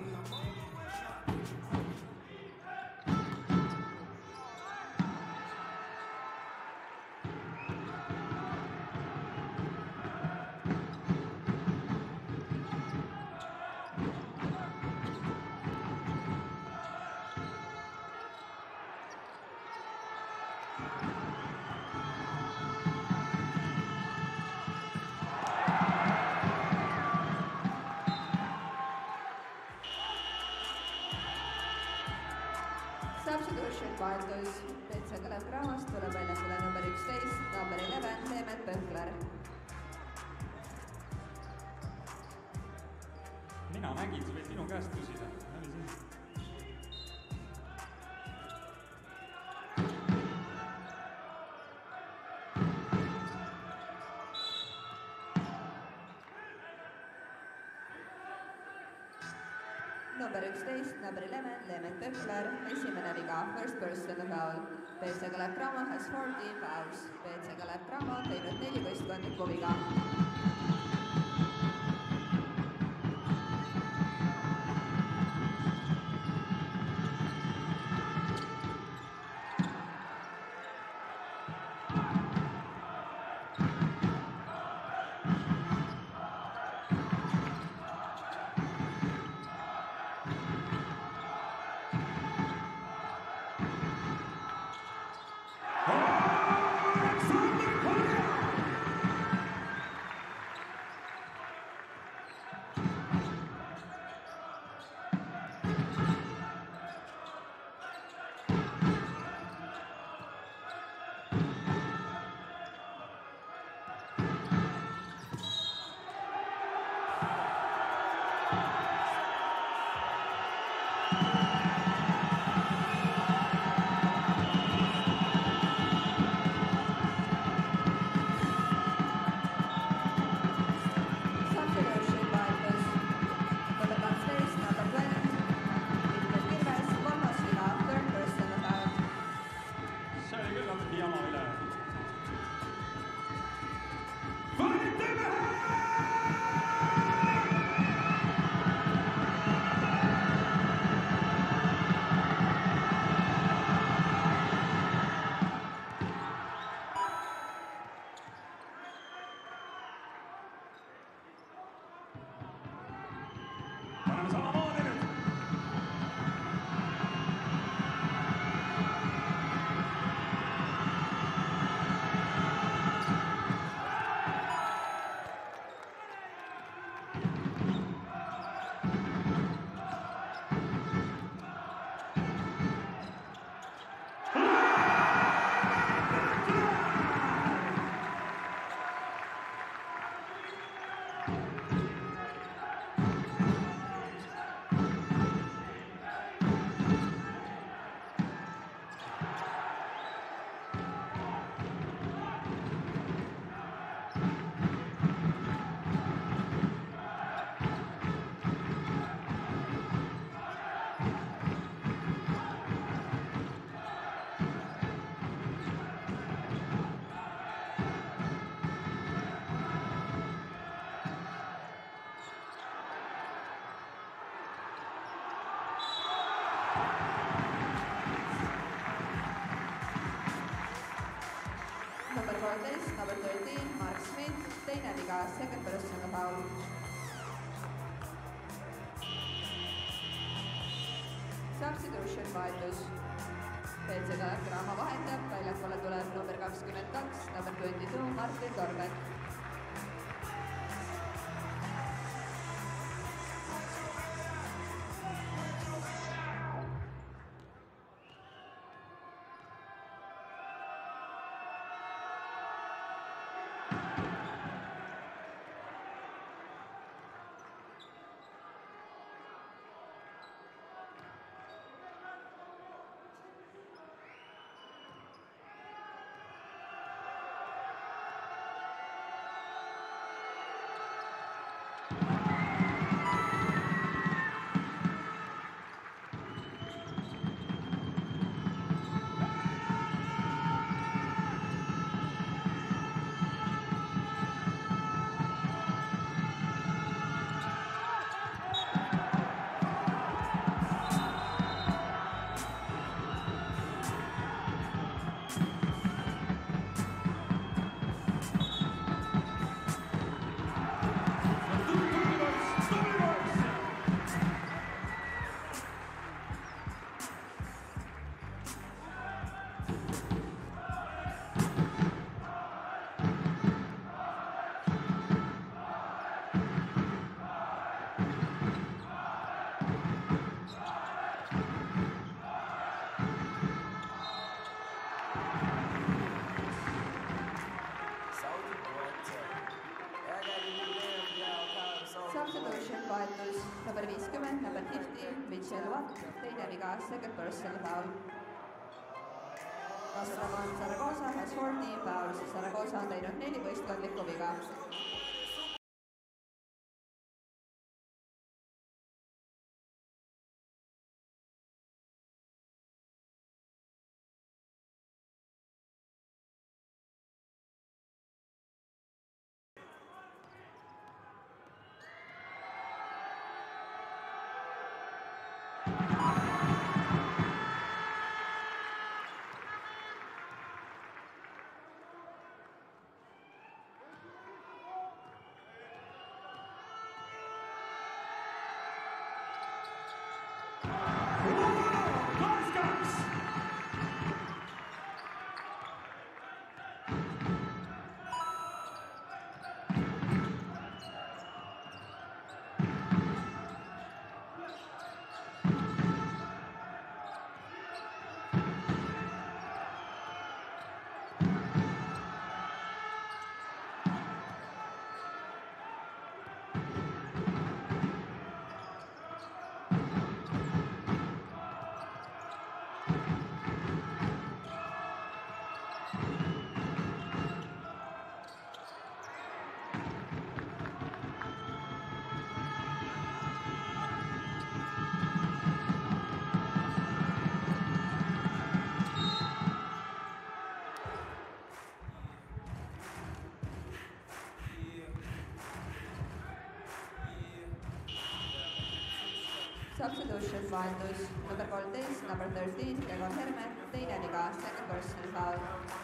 Speaker 2: Substitution vahetus. Peltsega läheb Graamast, tuleb väljakule number 11, number 11, Teemet Pöhkler.
Speaker 1: Mina nägin, sa võid minu käest küsida. Oli siin.
Speaker 2: number 11, number 11, Lement Pökler, esimene viga, first personal foul. BC Kalev Cramo has 14 fouls. BC Kalev Cramo teinud 4 võistkondlikku viga. Number 14, number 13, Mark Smith, teine viga, second personal foul. Substitution vahetus. BC Kalev Cramo vahetab, väljakule tuleb number 22, number 22, Martin Torben. Substitution vahetus, number 50, number 50, Mitchell Watt, teine viga, second personal foul. Castraman Zaragoza has 14 fouls, Zaragoza on teinud 4 võistkondlikku viga. Substitution vahetus number 13, number 13, Gregor Herme, teine viga, second personal foul.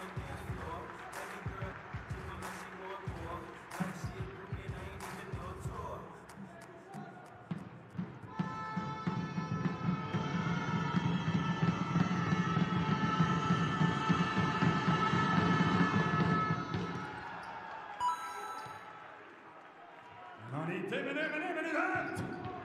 Speaker 1: No nii, teeme nüüd häält!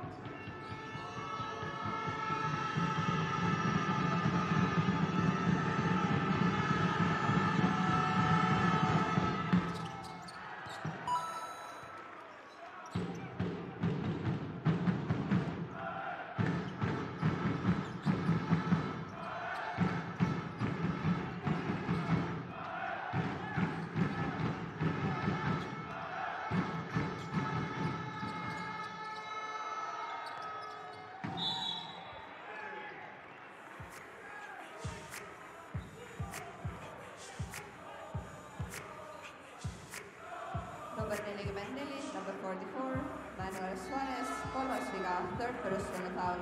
Speaker 2: Number 44, number 44, Manuel Suarez, kolmas viga, third personal foul.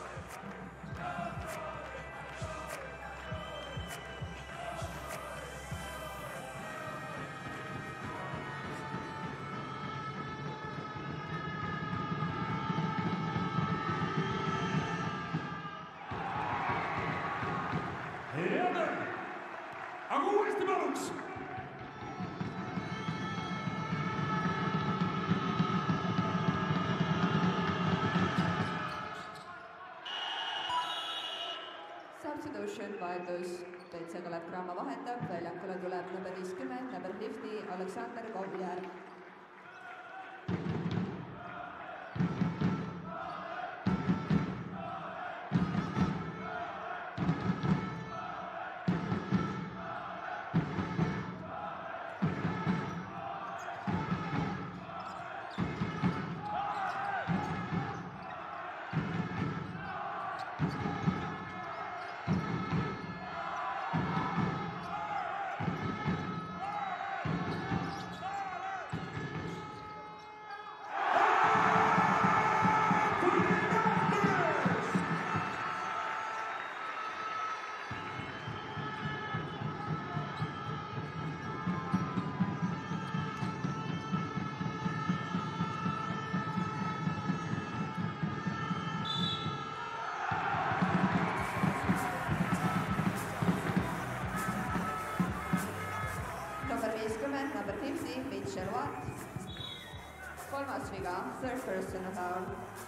Speaker 1: Head! Aga uuesti paluks!
Speaker 2: Substitution vahetus, Peitse Kalev Cramo vahetab, väljakule tuleb number 50, number 50, Aleksander Kovjärv. Number 50, Mitchell Watt. Kolmas viga, third personal foul.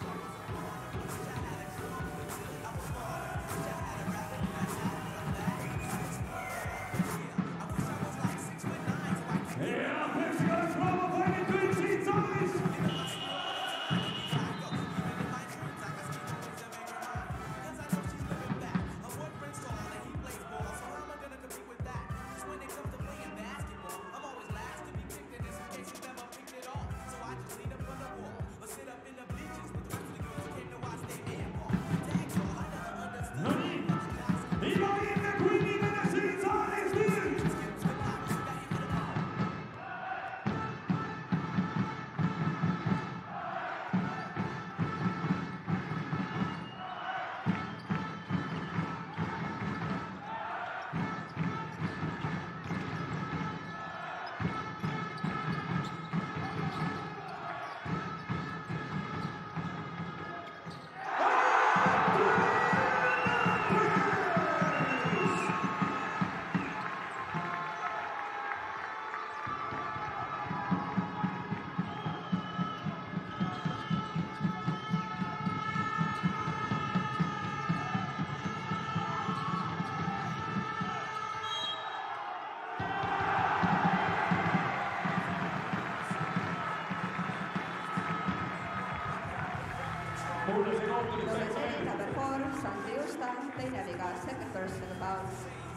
Speaker 1: Ja, Peitse Kalev Cramo panin kõik siit saalis!
Speaker 5: So I just lean up on the wall or sit up in the bleachers with the rest of the girls who came to watch they man.
Speaker 1: mulle see kohtunik
Speaker 2: number
Speaker 1: sai
Speaker 2: 3, number 4, Sandri Justa, teine viga, second personal foul.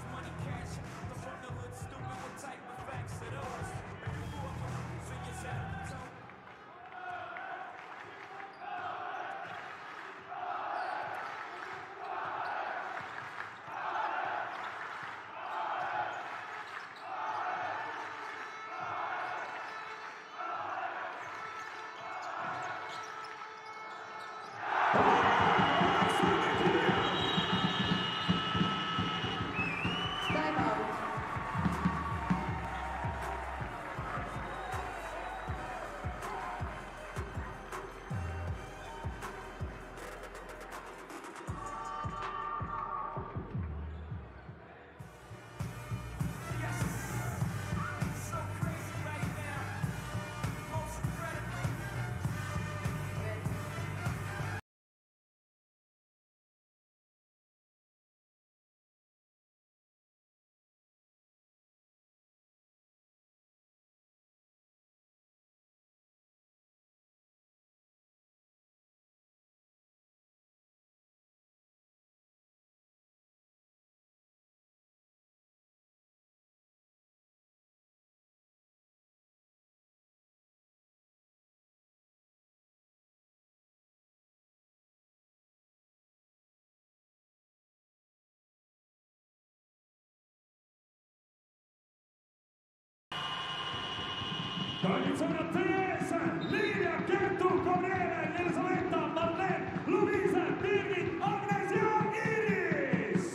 Speaker 1: Kallid sõbrad, teie ees Liivia, Kertu, Gabriele, Elisabetta, Marleen, Luviise, Birgit, Agnes ja Iris!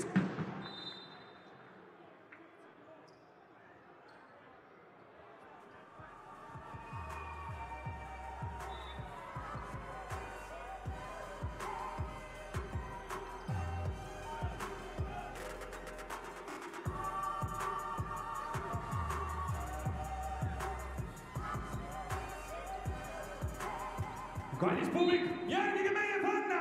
Speaker 1: Kallis publik, järgige meie fänne!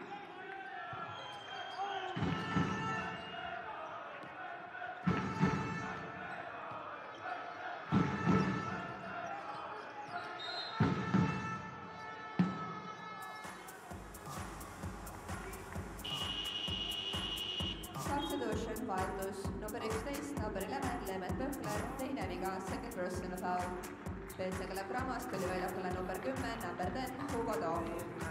Speaker 2: Substitution vahetus number 11, number 11, Leemet Pöhkler, teine viga, second personal foul. BC Kalevramast tuli väljakule number 10, number 10, Hugo Toom.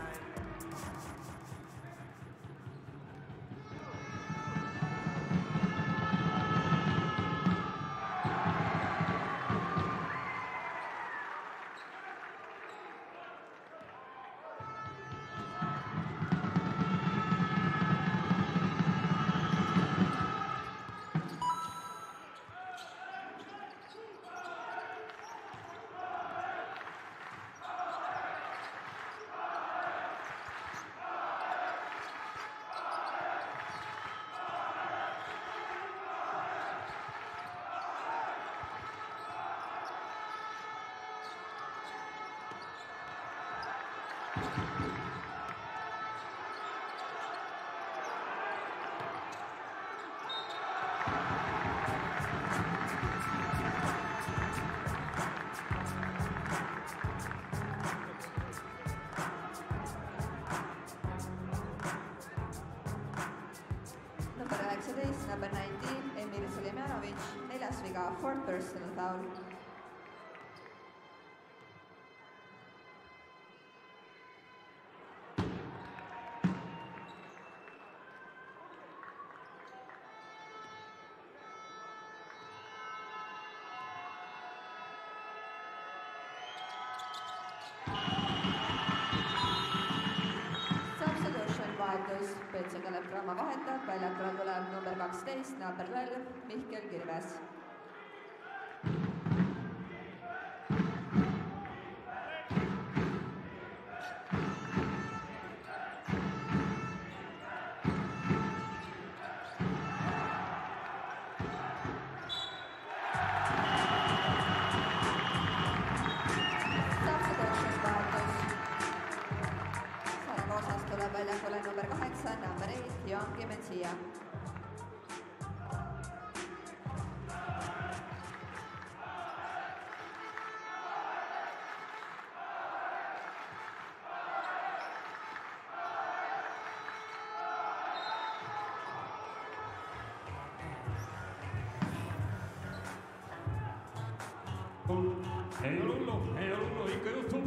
Speaker 2: Number 19, number 19, Emil Sulemjanovic, neljas viga, fourth personal foul. Vahetus BC Kalevramma vahetab, väljakule tuleb number 12, number 12, Mihkel Kirves. Väljakule number 8, number 8, Joanki Metsia.
Speaker 1: ei ole hullu, ikka juhtub.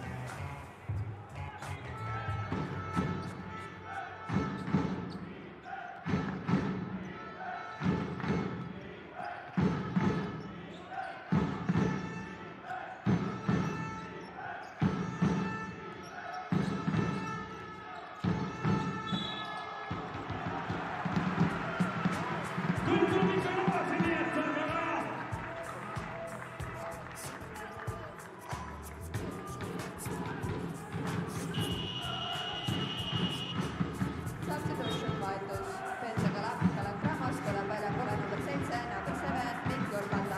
Speaker 2: Substitution vahetus. Pensa Calatramast tuleb väljakule number 7, number 7, Viktor Panda.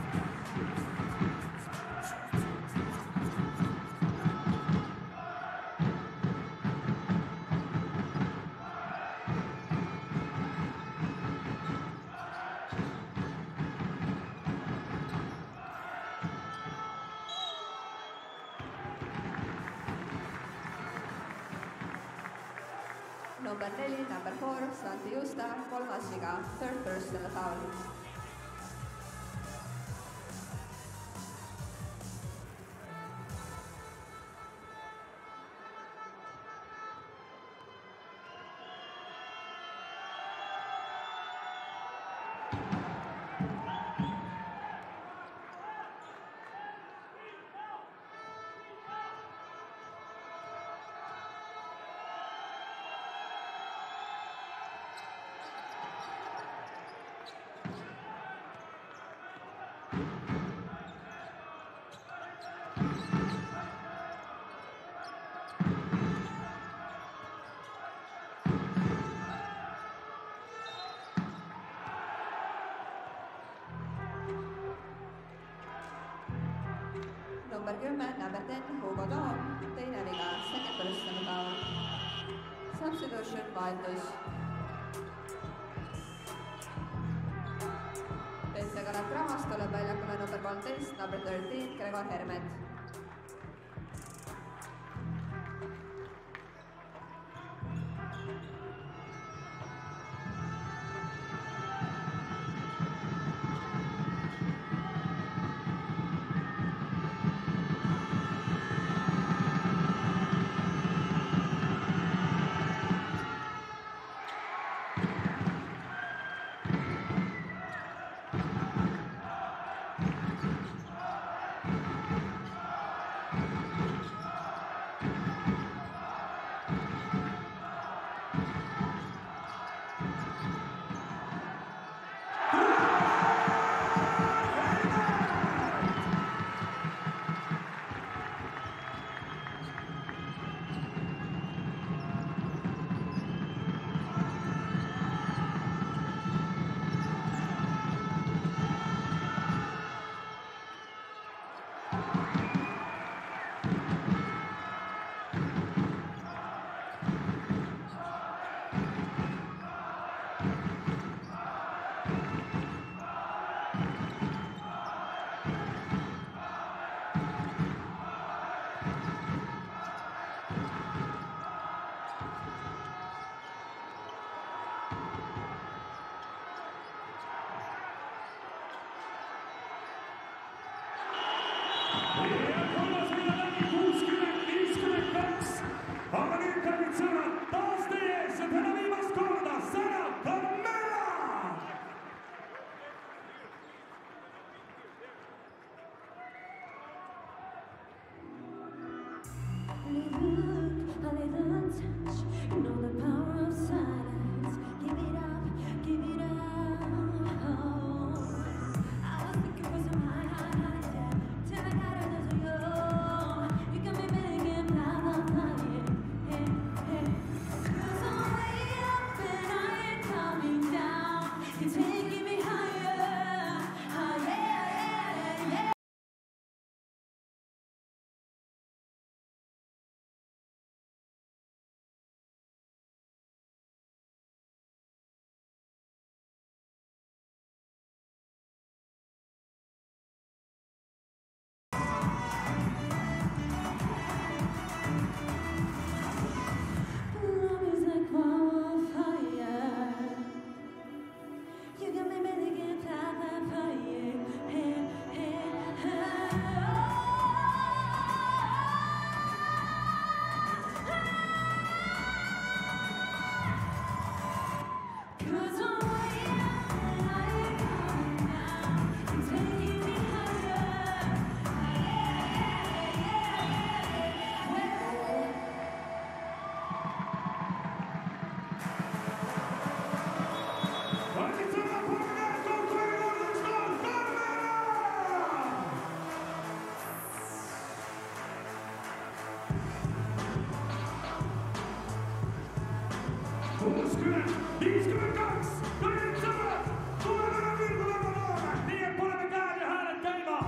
Speaker 2: Number 4, number 4, Santi Justa, kolmas viga, third personal foul. Number 10, number 10, Hugo Toom, teine viga, second personal foul. Substitution vahetus. Pensa Calatramast tuleb väljakule number 13, number 13, Gregor Hermet.
Speaker 1: 60, 52, kallid sõbrad, tuleme enam virgulema noore, nii et paneme käed ja hääled käima.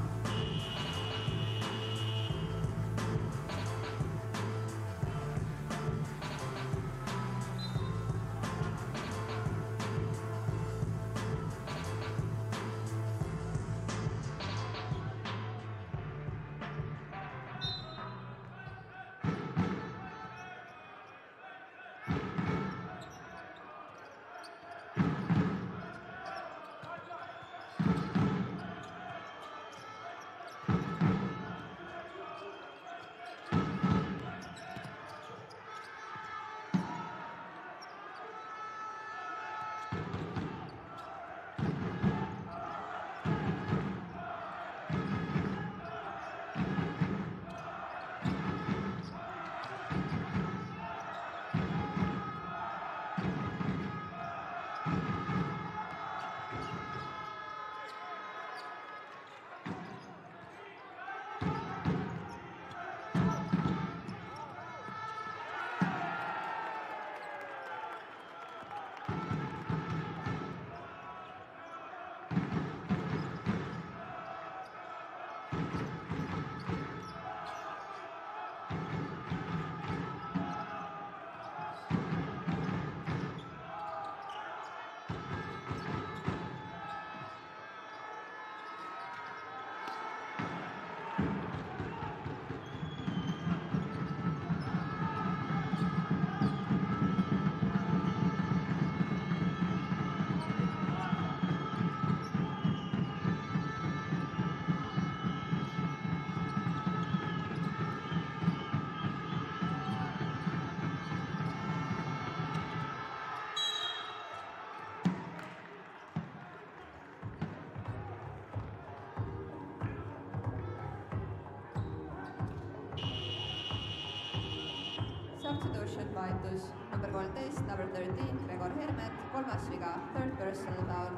Speaker 2: Substitution vahetus number 13, number 13, Gregor Hermet, kolmas viga, third personal foul.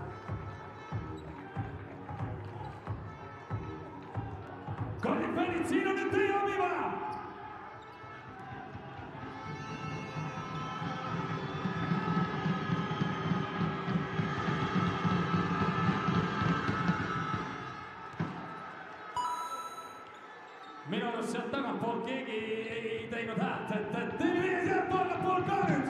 Speaker 1: Kallid fännid, siin on nüüd teie abi vaja! Minu arust sealt tagantpoolt keegi ei teinud häält, et teeme meie sealt tagantpoolt ka nüüd!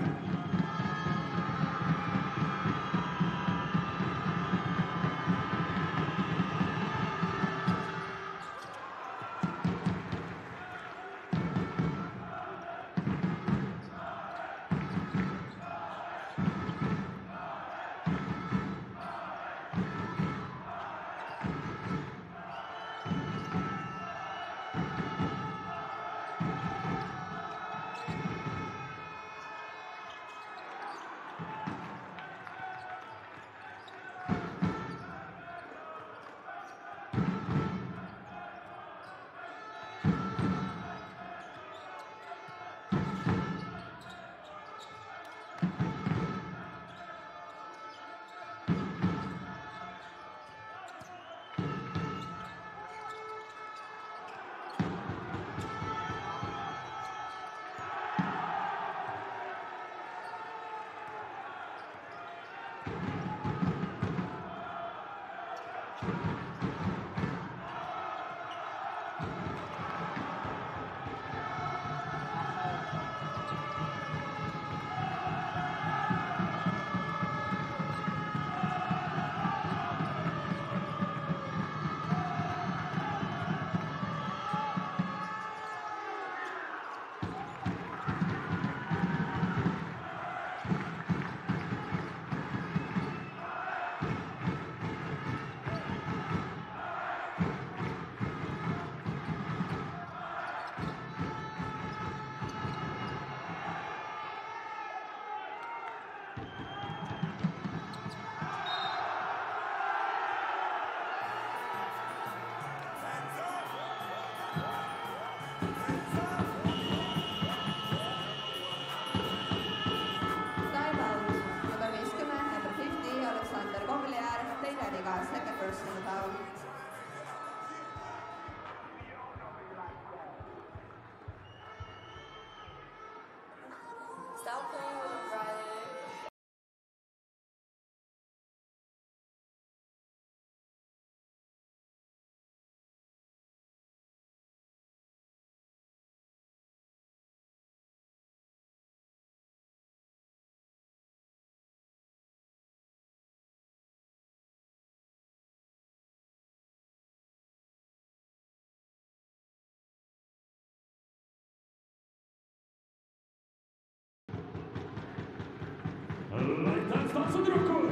Speaker 1: Aitäh, tantsutüdrukud!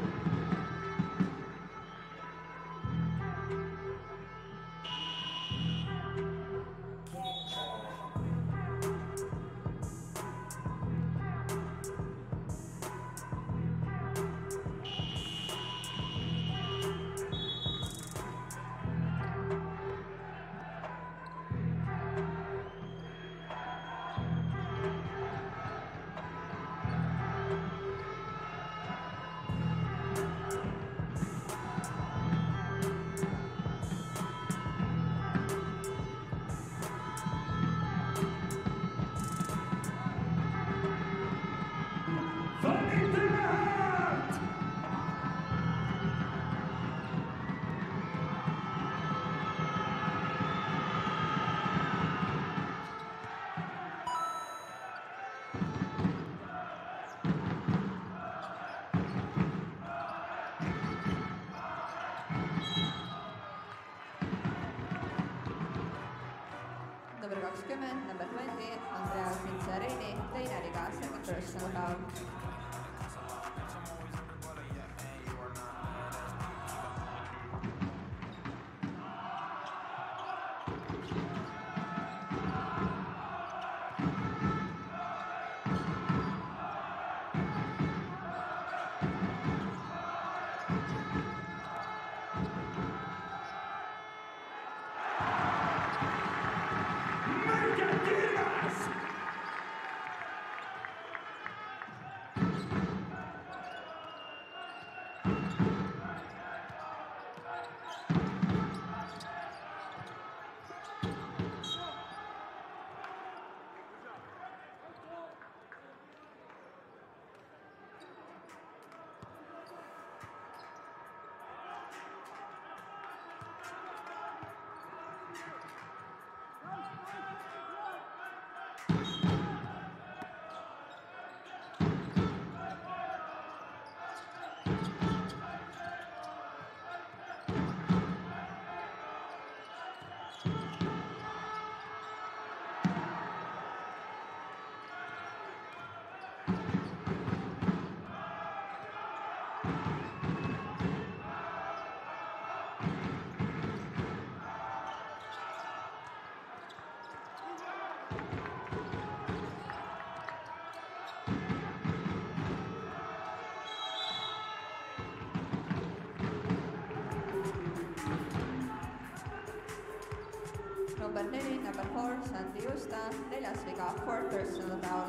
Speaker 2: Number 20, number 20, Andrea Pinzarini, teine liga, second personal foul. Number 4, number 4, Santi Justa, neljas viga, fourth personal foul.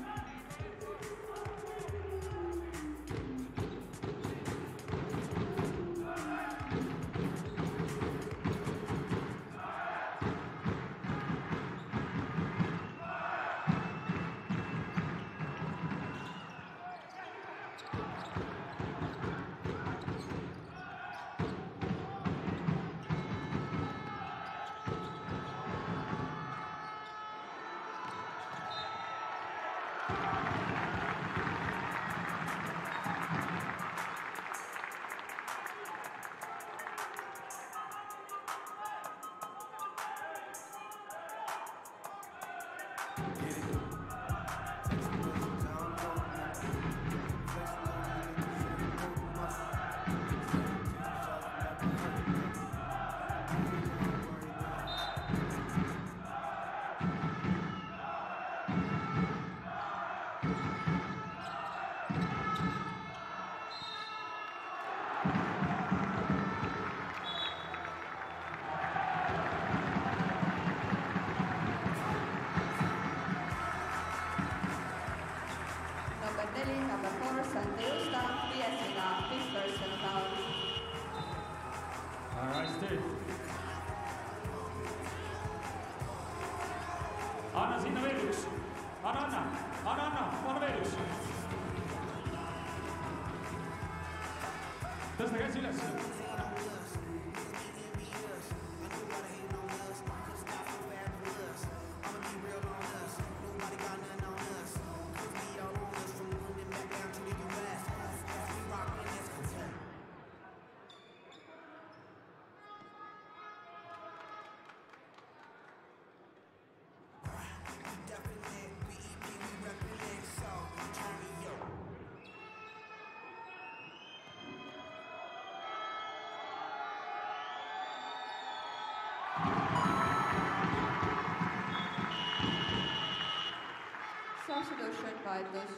Speaker 2: Number 4, Santi Justa, viies viga, fifth personal foul.
Speaker 1: Nice dude. Anna sinna veel üks. Anna veel üks. Tõsta käsi üles.
Speaker 2: Substitution vahetus.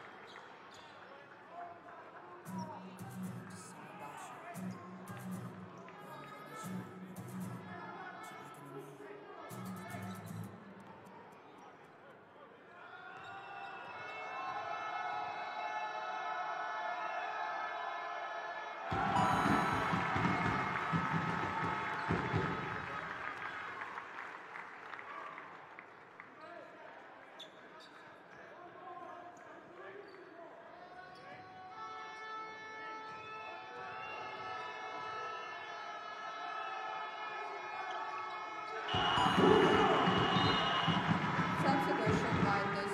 Speaker 2: Substitution vahetus.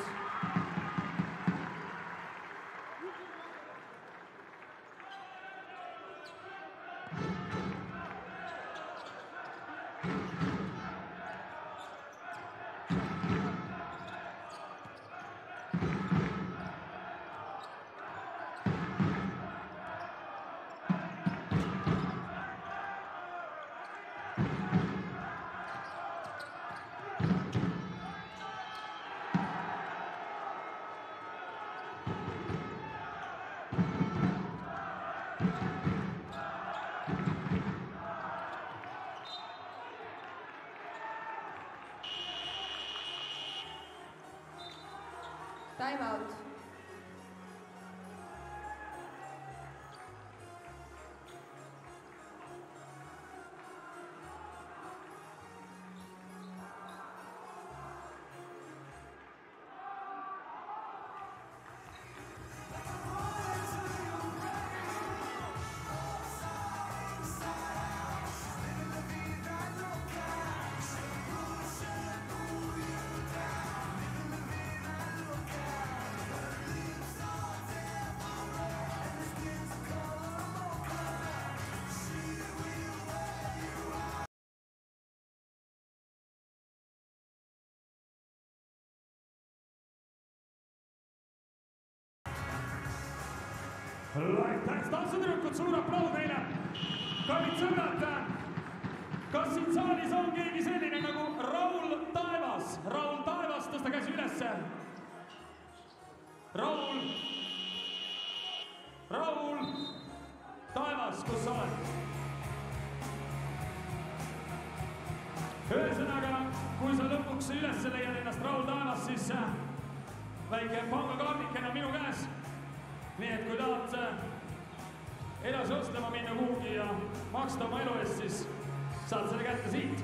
Speaker 2: Time out.
Speaker 1: Aitäh, tantsutüdrukud, suur aplaus neile! Kallid sõbrad, kas siin saalis on keegi selline nagu Raul Taevas? Raul Taevas, tõsta käsi ülesse! Raul Taevas, kus sa oled? Ühesõnaga, kui sa lõpuks üles leiad ennast Raul Taevas, siis väike pangakaardikene on minu käes. Nii et kui tahad edasi ostlema minna kuhugi ja maksta oma elu eest, siis saad selle kätte siit.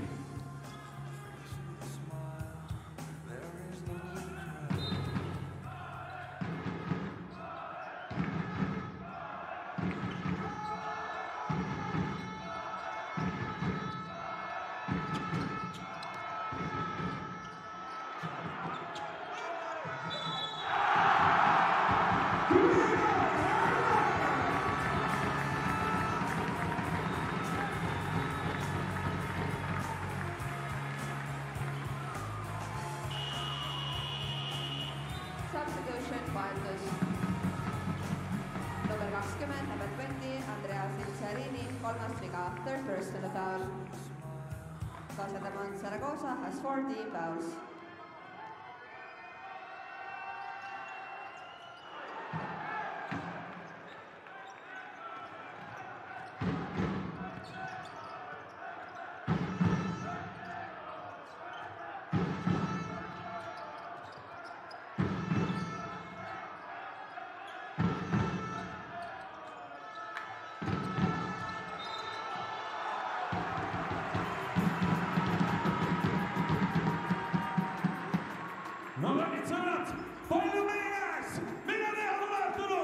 Speaker 2: Substitution vahetus. Number 20, number 20, Andrea Silcerini, kolmas viga, third personal foul. Casademont Zaragoza has 4 team fouls.
Speaker 1: No kallid sõbrad, palju meie käes! Mida teha tuleb, tulu?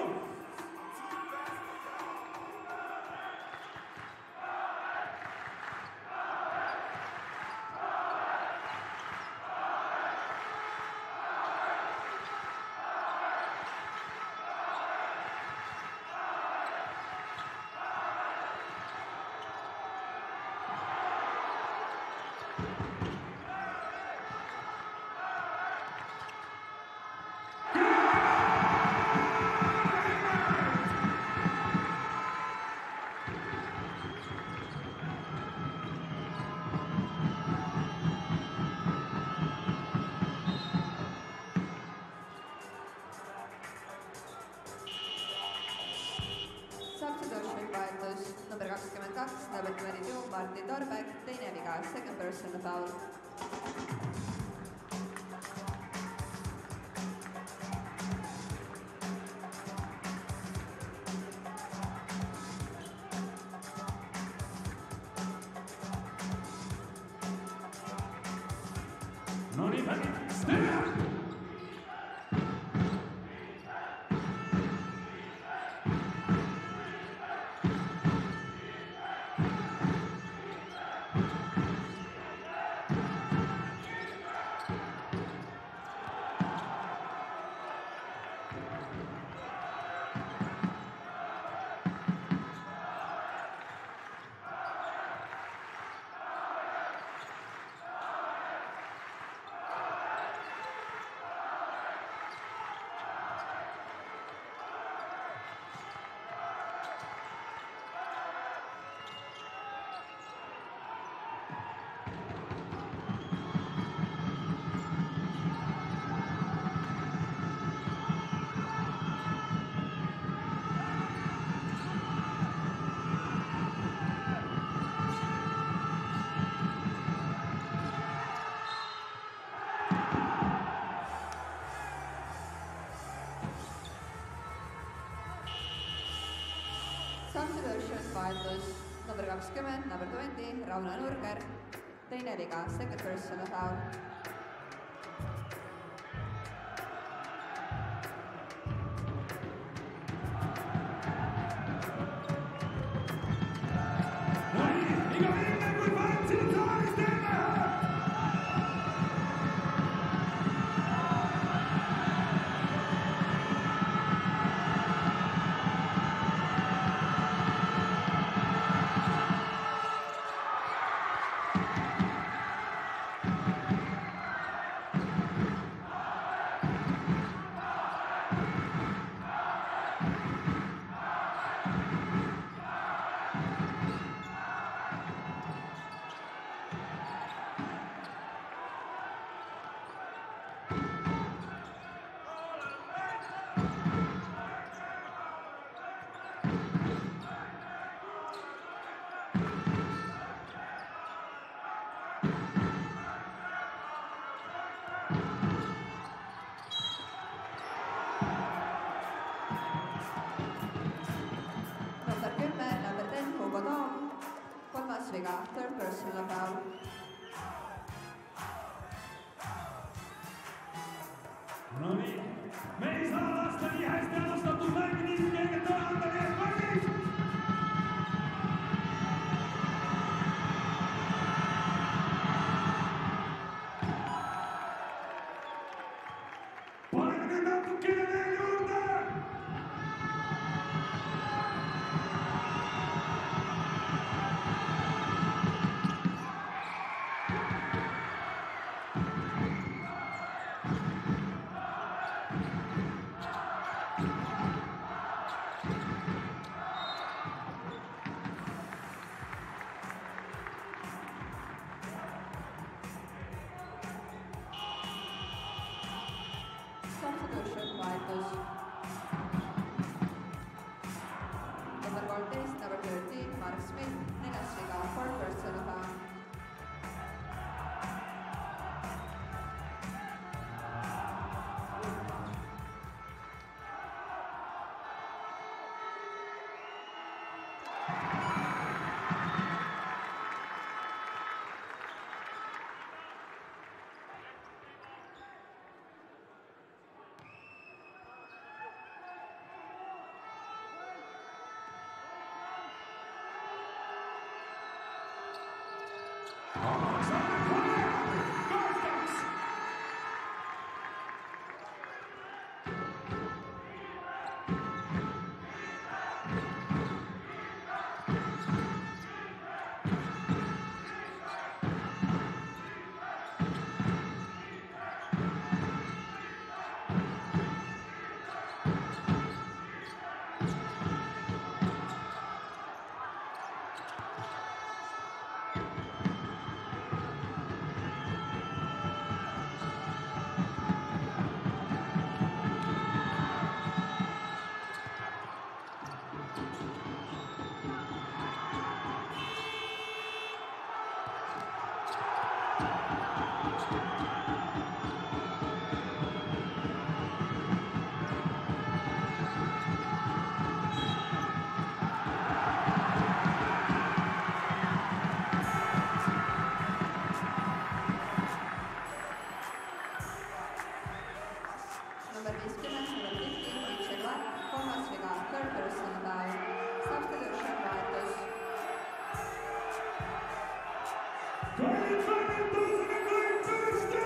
Speaker 2: viga, second personal foul.
Speaker 1: No niin, Stella!
Speaker 2: Substitution vahetus number 20, number 20, Rauno Nurger, teine viga, second personal foul.
Speaker 1: No niin, iga enne kui Pantsil saalis teeme!
Speaker 2: number 15, Mitchell Watt, kolmas viga, third personal foul. Substitution vahetus.
Speaker 1: kallid fännid, tõuseme kõik püsti!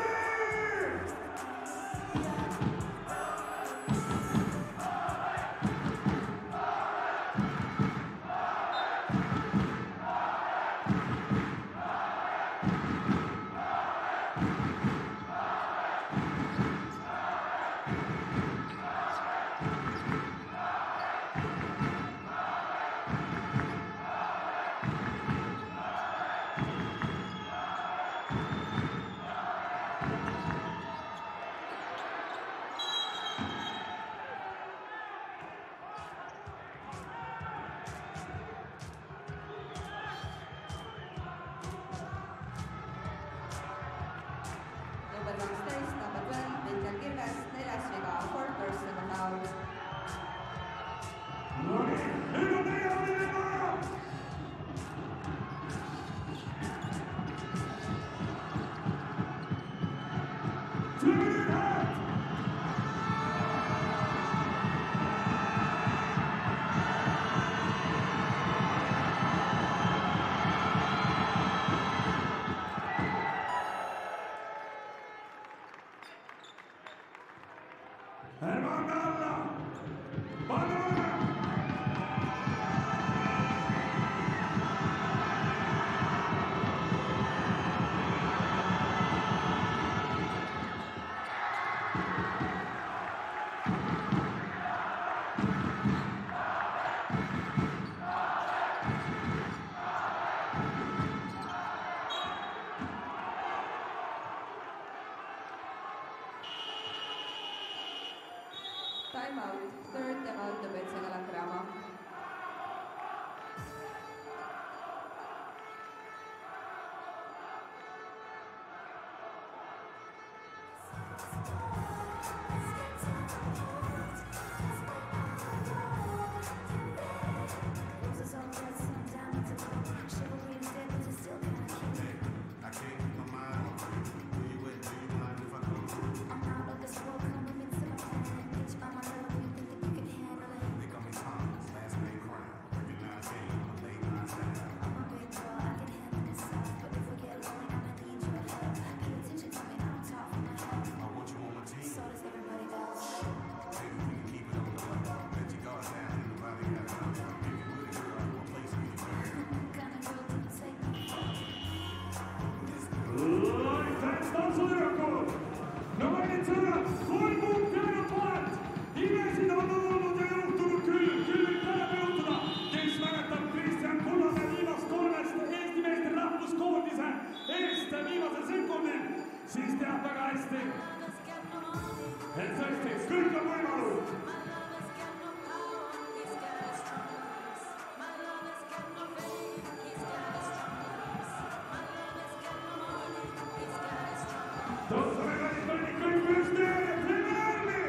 Speaker 2: Number 12, number 12, Mihkel Kirves, neljas viga, fourth personal foul.
Speaker 1: Nonii, nüüd on teie minema! Ärme anna alla! Panna alla!
Speaker 2: Time out, third time out the Betsaga Crama.
Speaker 4: I can't keep my mind on you. Do you mind if I come through? They call me Thomas, last name Crown. Working 19, I'm late 9 I want you on my team. Maybe we can keep it on the low. Let your guard down, ain't nobody got it on you. If you with a girl, I want place
Speaker 1: Aitäh, tantsutöökud! No valitseda, 3 punkti ainult vahet! Imesid on olnud ja juhtunud küll võib täna juhtuda! Kes mäletab Kristjan Kullase viimast 3 Eesti meeste rahvuskoondise eest viimasel sekundil, siis teab väga hästi, et tõesti, kõik on võimalus! Tõusame kallid fännid kõik püsti! Teeme armi!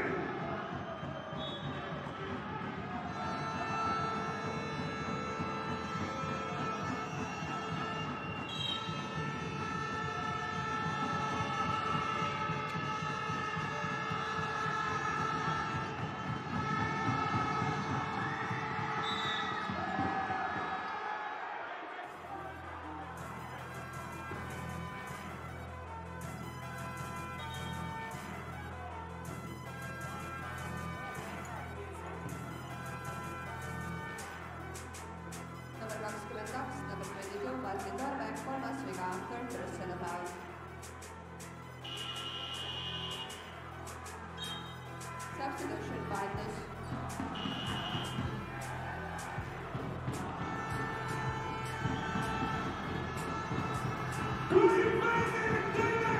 Speaker 2: Number 22, number 22, Martin Torbeck, kolmas viga, third personal foul. Substitution vahetus.
Speaker 1: Kallid fännid, teeme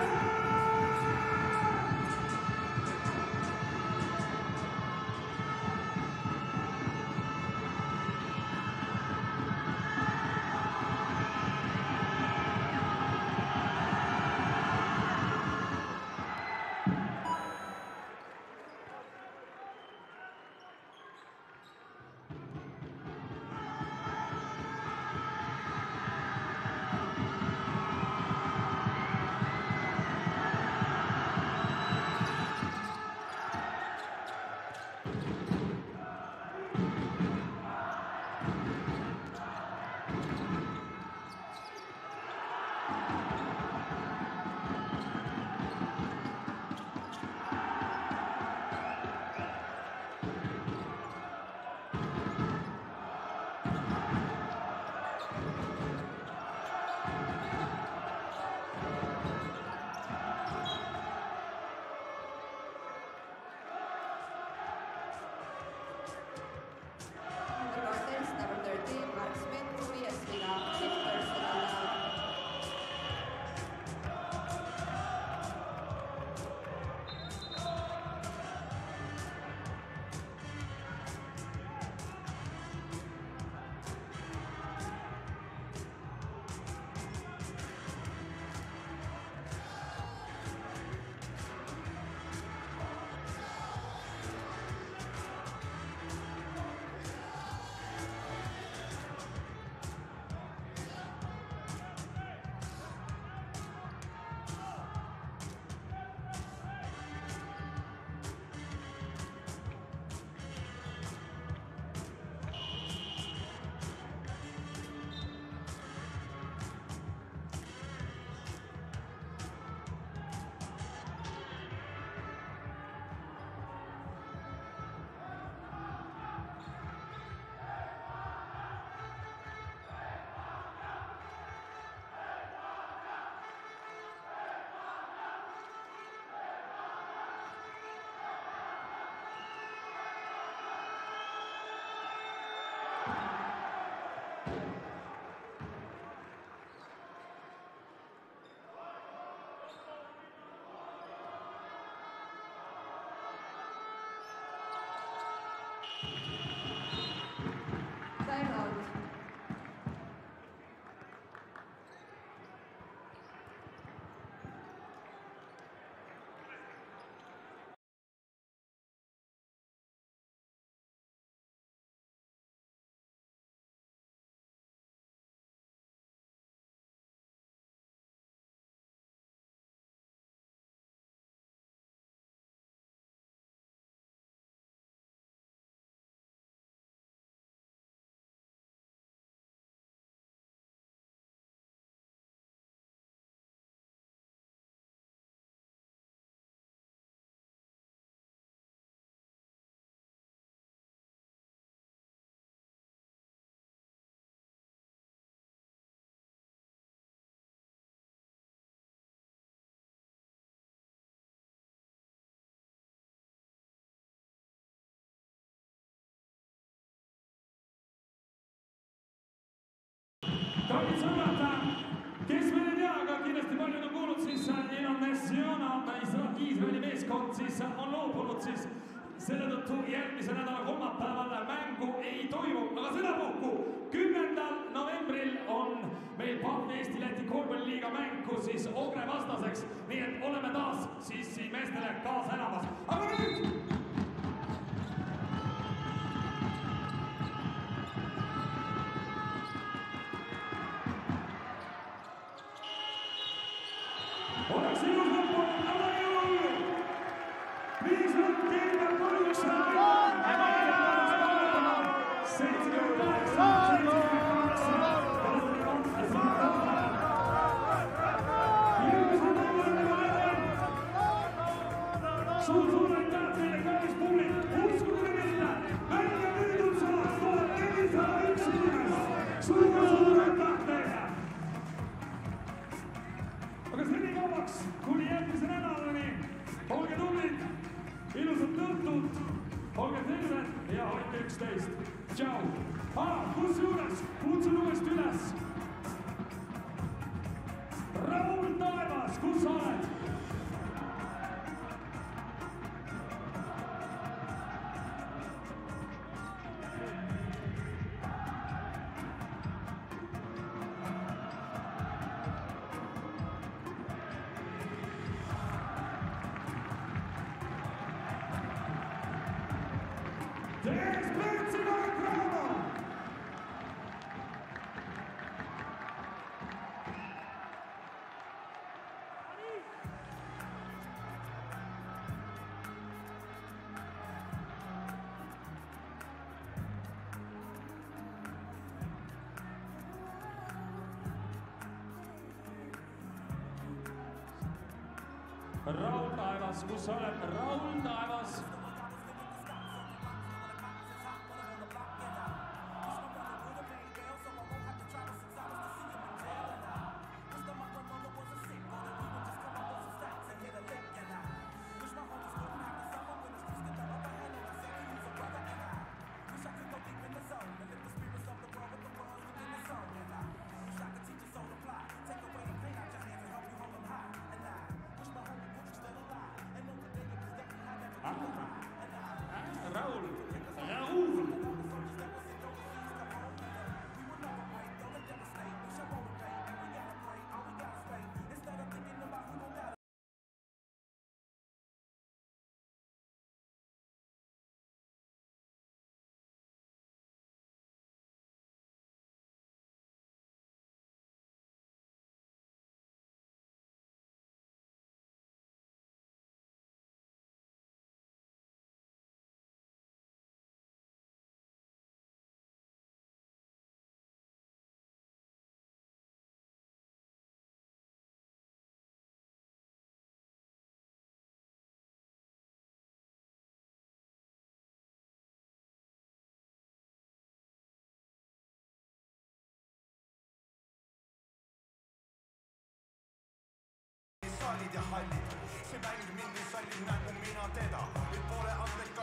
Speaker 1: kallid sõbrad, kes veel ei tea, aga kindlasti paljud on kuulnud, siis Iisraeli meeskond siis on loobunud siis selle tõttu järgmise nädala kolmapäeval mängu ei toimu, aga sedapuhku 10. novembril on meil Pahv Eesti-Läti korvpalliliiga mäng, kus siis Ogre vastaseks, nii et oleme taas siis meestele kaasa elamas. Aga nüüd! Oleks ilus lõppu, aga jõu! 5 minutit ja 38. Suur aitäh teile, kallis publik! Uskuge mitte! Välja müüdud saast 1401 inimest! Suur aitäh teile! Aga senikauaks kuni järgmise nädalani olge tublid, ilusad nõutud, olge terved ja hoidke üksteist. Tšau! Kusjuures kutsun uuesti üles. Raul Taevas, kus sa oled? Raul Taevas, kus sa oled? Raul Taevas!
Speaker 3: Sallid ja hallid, see mäng mind ei salli nagu mina teda, nüüd pole andeka.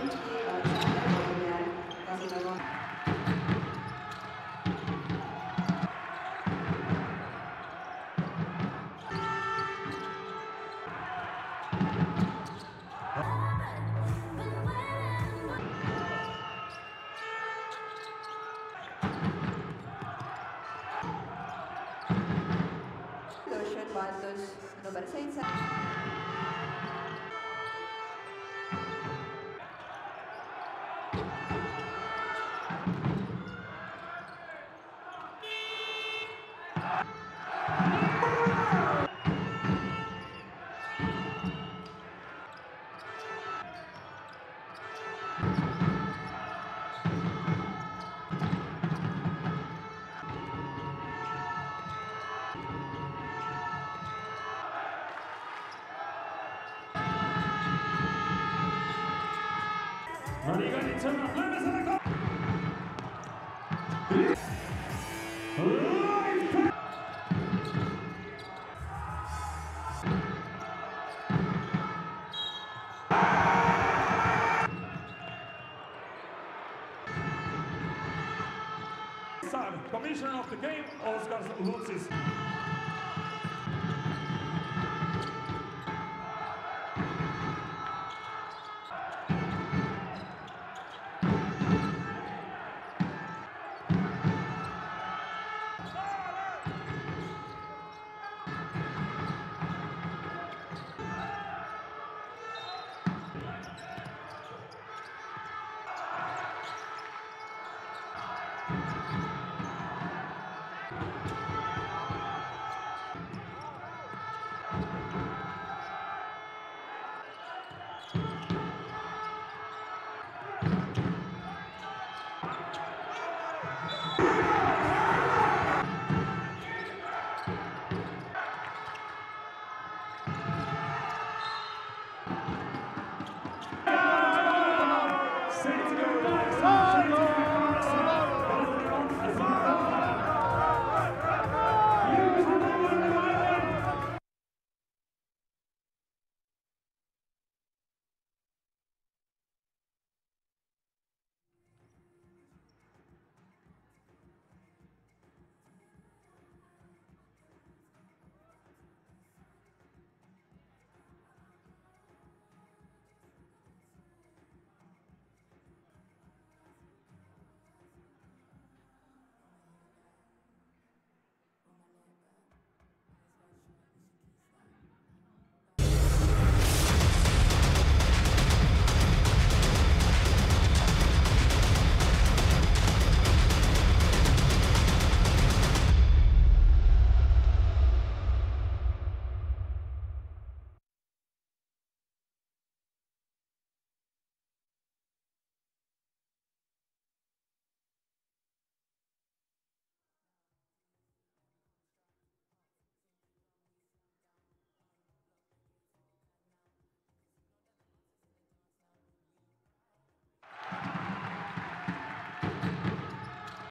Speaker 2: Vahetus number 7.
Speaker 1: No nii, kallid sõbrad, lööme selle ka! side, commissioner of the game, Oskar Lutsis.